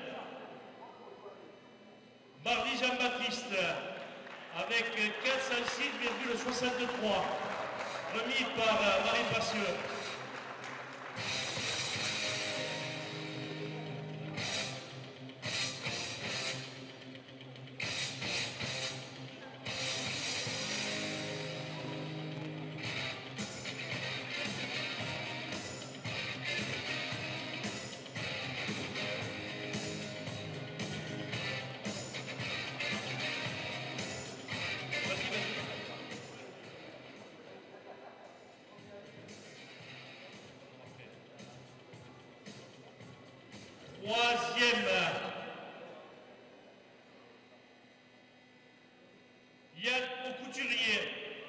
Bardi Jean-Baptiste avec 406,63, remis par Marie Passieux. Troisième, Yann Couturier.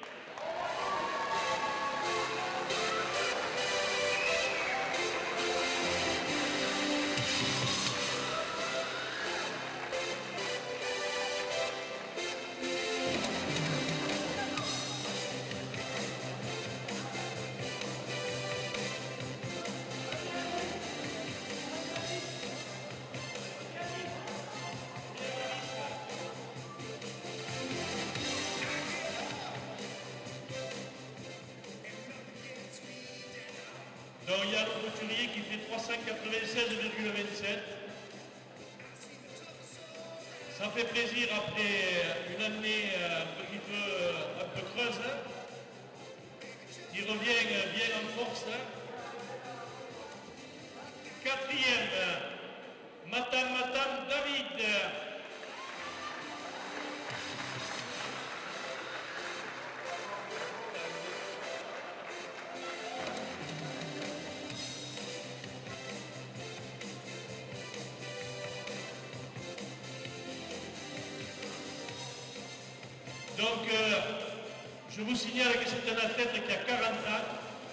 Donc il y a le Couturier qui fait 396,27. Ça fait plaisir après une année un peu creuse. Hein. Il revient bien en force. Hein. Quatrième, Matam David. Donc, je vous signale que c'est un athlète qui a 40 ans.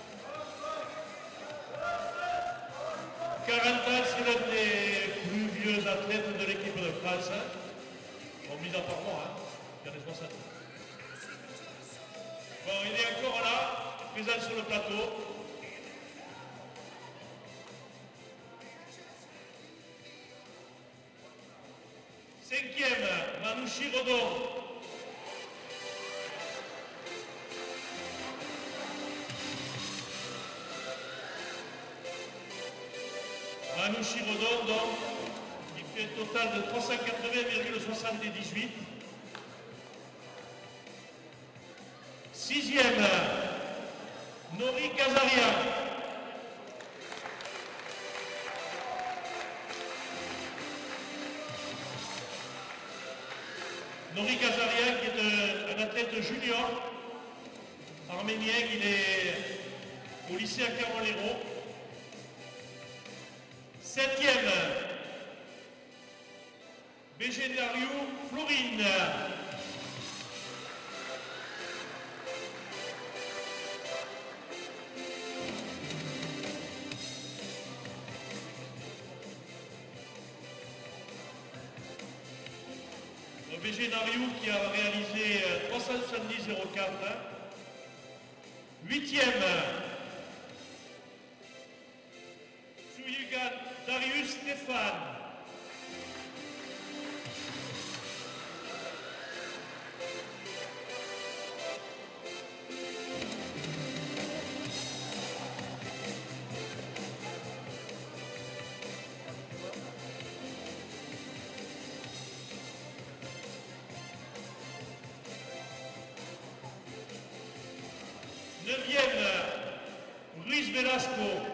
40 ans, c'est l'un des plus vieux athlètes de l'équipe de France. Hein. Bon, mis à part moi, hein, qui en est 60. Bon, il est encore là, présent sur le plateau. Cinquième, Manouchi Rodon. Manouchi Rodon, donc, qui fait un total de 380,78. Sixième, Nori Kazaria. Nori Kazaria, qui est un athlète junior arménien, il est au lycée à Clermont-Lérault. Septième, Bégendariou Florine. Bégendariou qui a réalisé 370,04. Huitième, Souyugan Darius Stéphane. Velasco.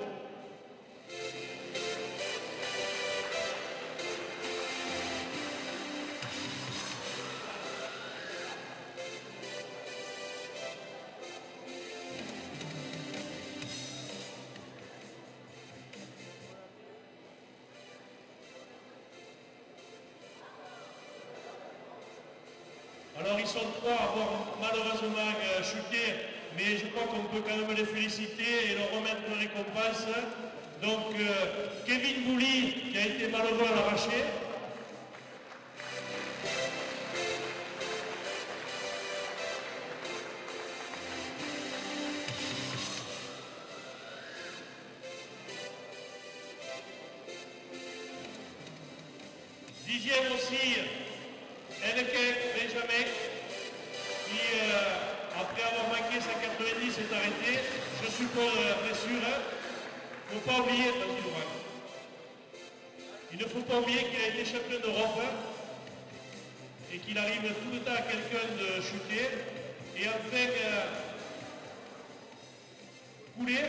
Alors ils sont trois à avoir malheureusement chuté, mais je crois qu'on peut quand même les féliciter et leur remettre une récompense. Donc Kevin Bouly qui a été malheureux à l'arraché. Dixième aussi, Hennequin, Benjamin, qui après avoir manqué sa 90 s'est arrêté. Je suppose blessure. Il ne faut pas oublier, il ne faut pas oublier qu'il a été champion d'Europe et qu'il arrive tout le temps à quelqu'un de chuter. Et enfin, Couler.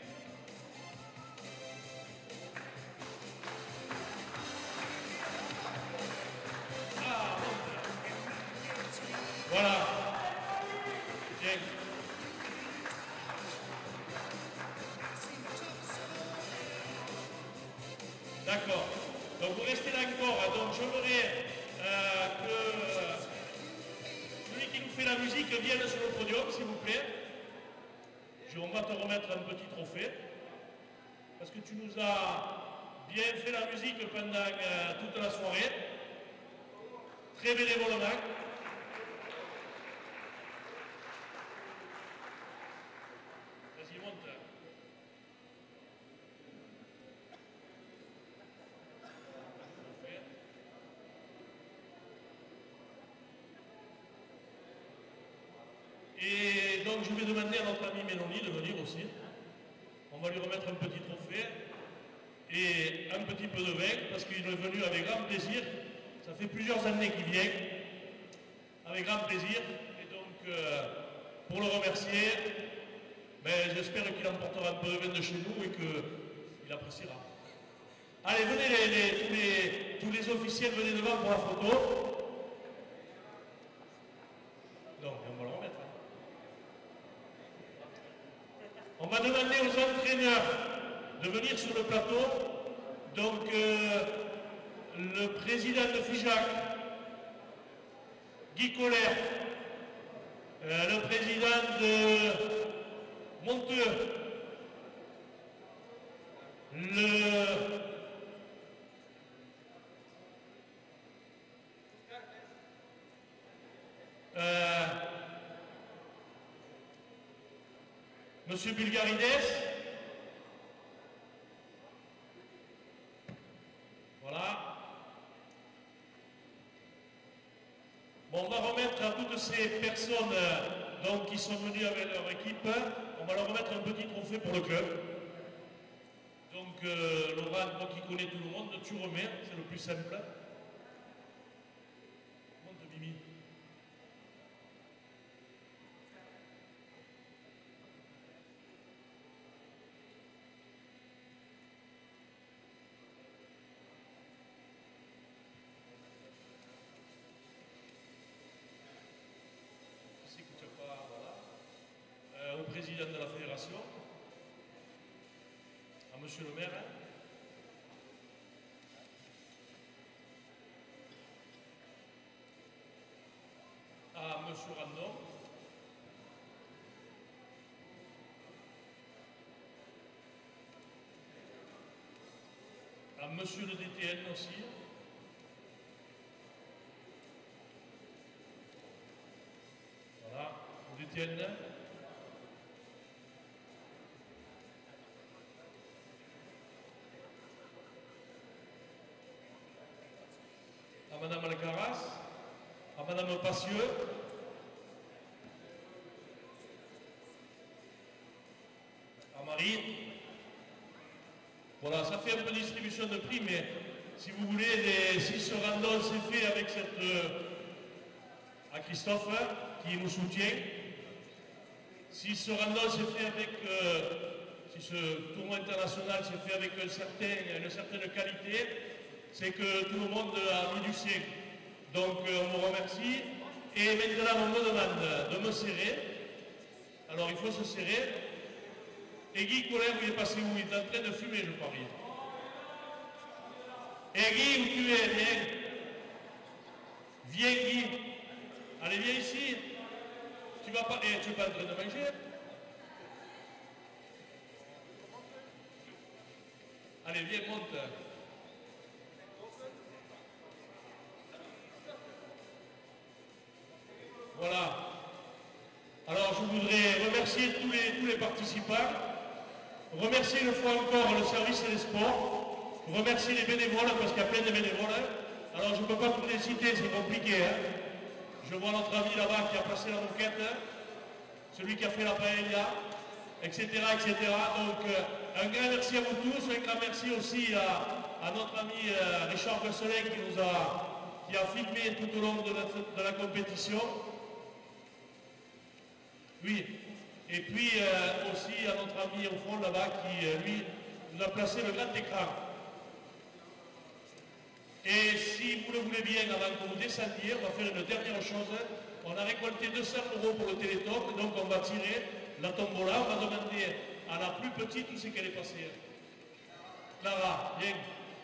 Voilà. Bien. D'accord. Donc vous restez là encore. Donc j'aimerais que celui qui nous fait la musique vienne sur le podium, s'il vous plaît. On va te remettre un petit trophée. Parce que tu nous as bien fait la musique pendant toute la soirée. Très bénévolement. Vas-y, monte. Et donc je vais demander à notre ami Mélanie de venir aussi. On va lui remettre un petit trophée et un petit peu de vin parce qu'il est venu avec grand plaisir. Ça fait plusieurs années qu'il vient avec grand plaisir. Et donc pour le remercier, j'espère qu'il emportera un peu de vin de chez nous et qu'il appréciera. Allez, venez tous les officiels, venez devant pour la photo. Donc on va le remettre. On va demander aux entraîneurs de venir sur le plateau. Donc, le président de FIJAC, Guy Colère, le président de Monteux, Monsieur Bulgarides, voilà. Bon, on va remettre à toutes ces personnes donc, qui sont venues avec leur équipe, on va leur remettre un petit trophée pour le club. Donc Laurent, moi qui connais tout le monde, tu remets, c'est le plus simple. Monte Mimi. Au président de la fédération, à monsieur le maire, à monsieur Randon, à monsieur le DTN aussi, voilà, le DTN. À madame Alcaraz, à madame Passieux, à Marie. Voilà, ça fait un peu de distribution de prix, mais si vous voulez, si ce random s'est fait avec à Christophe, qui nous soutient, si ce random s'est fait avec, si ce tournoi international s'est fait avec une certaine qualité, c'est que tout le monde a mis du sien. Donc on vous remercie. Et maintenant on me demande de me serrer. Alors il faut se serrer. Et Guy Collin, il est passé où? Il est en train de fumer, je parie. Et Guy, où tu es? Viens. Viens Guy. Allez, viens ici. Tu vas pas. Tu es pas en train de manger? Allez, viens, monte. Voilà. Alors je voudrais remercier tous les participants, remercier une fois encore le service des sports, remercier les bénévoles parce qu'il y a plein de bénévoles. Alors je ne peux pas tous les citer, c'est compliqué. Je vois notre ami là-bas qui a passé la moquette, celui qui a fait la paella, etc. etc. Donc un grand merci à vous tous, un grand merci aussi à notre ami Richard Besselet qui a filmé tout au long de la compétition. Oui, et puis aussi à notre ami au fond là-bas qui, lui, nous a placé le grand écran. Et si vous le voulez bien, avant que vous descendiez, on va faire une dernière chose. On a récolté 200 € pour le Téléthon, donc on va tirer la tombola. On va demander à la plus petite où c'est qu'elle est passée. Clara, viens.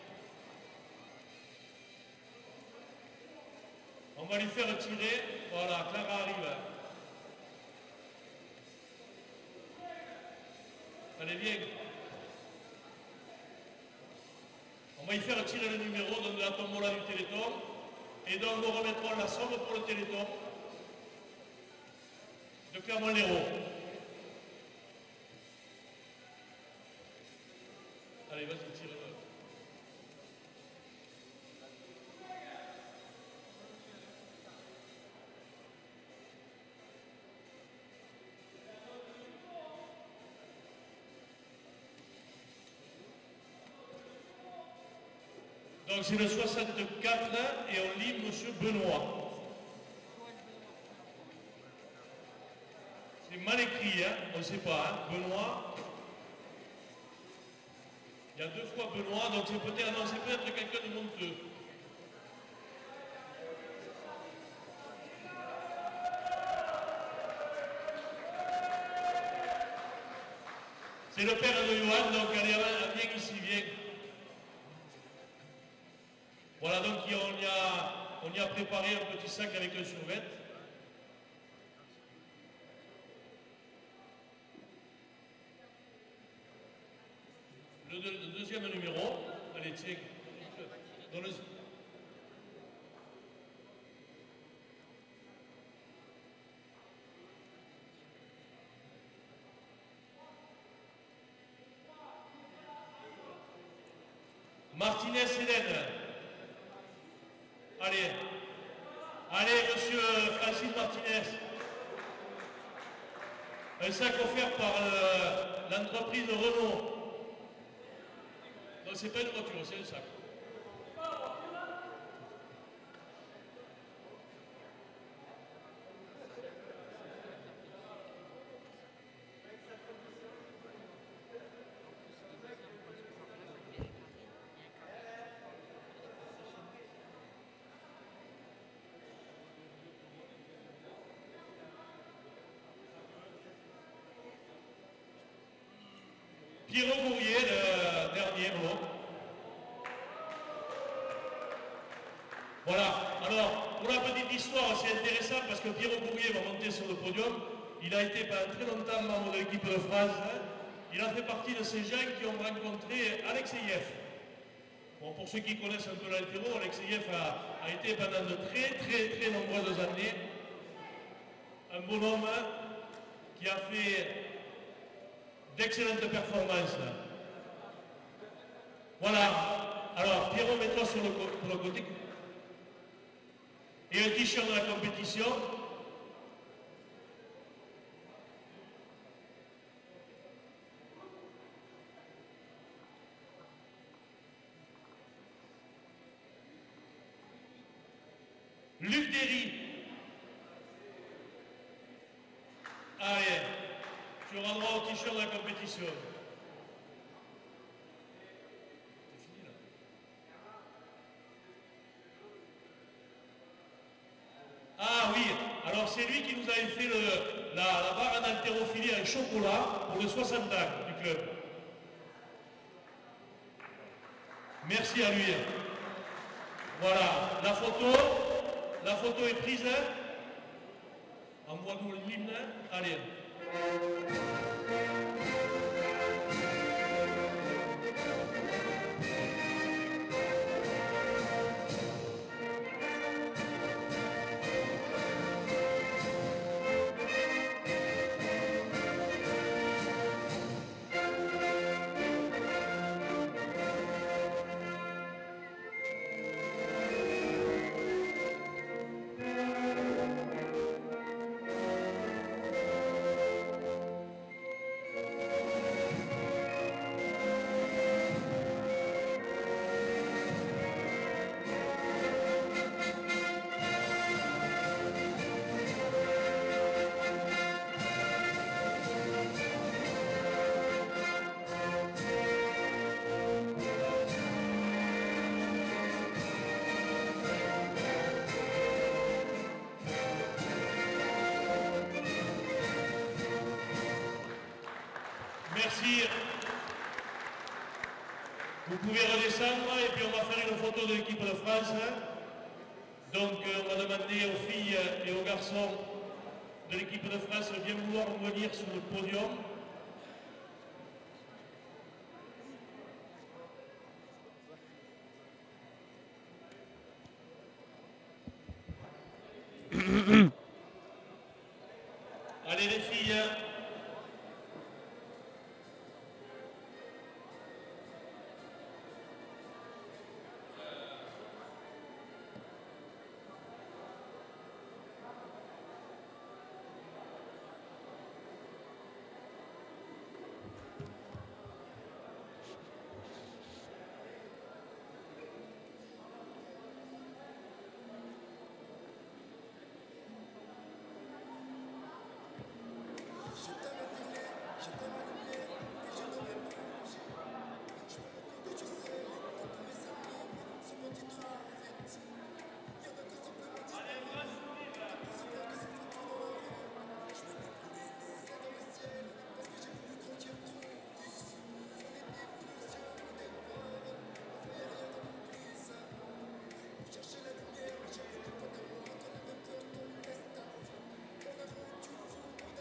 On va lui faire tirer. Voilà, Clara arrive. Allez, viens. On va y faire tirer le numéro de la tombola du Téléthon. Et donc nous remettrons la somme pour le Téléthon de Clermont-Lérault. Allez, vas-y, tire-le. Donc c'est le 64 et on lit Monsieur Benoît. C'est mal écrit, hein, on ne sait pas, hein, Benoît. Il y a 2 fois Benoît, donc c'est peut-être quelqu'un de Monteux. C'est le père de Johan, donc allez, viens ici, viens. Voilà, donc on y a préparé un petit sac avec un survêt. Le deuxième numéro, allez, tiens. Martinez Hélène. Allez. Allez, monsieur Francis Martinez. Un sac offert par l'entreprise Renault. Non, c'est pas une voiture, c'est un sac. Pierrot Bourrier, le dernier mot. Voilà, alors pour la petite histoire, c'est intéressant parce que Pierrot Bourrier va monter sur le podium. Il a été pendant très longtemps membre de l'équipe de France. Il a fait partie de ces gens qui ont rencontré Alexeïev. Bon, pour ceux qui connaissent un peu l'altéro, Alexeïev a été pendant de très nombreuses années un bonhomme qui a fait d'excellentes performances. Voilà. Alors, Pierrot, mets-toi sur le côté. Et un t-shirt de la compétition. Luc Derry. Allez. Tu auras droit au t-shirt de la compétition. c'est lui qui nous avait fait la barre en haltérophilie en chocolat pour les 60 ans du club. Merci à lui. Voilà, la photo est prise. Envoie-nous l'hymne. Allez. Merci. Vous pouvez redescendre et puis on va faire une photo de l'équipe de France. Donc on va demander aux filles et aux garçons de l'équipe de France de bien vouloir venir sur le podium. Allez les filles.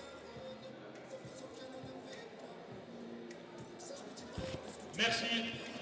Merci.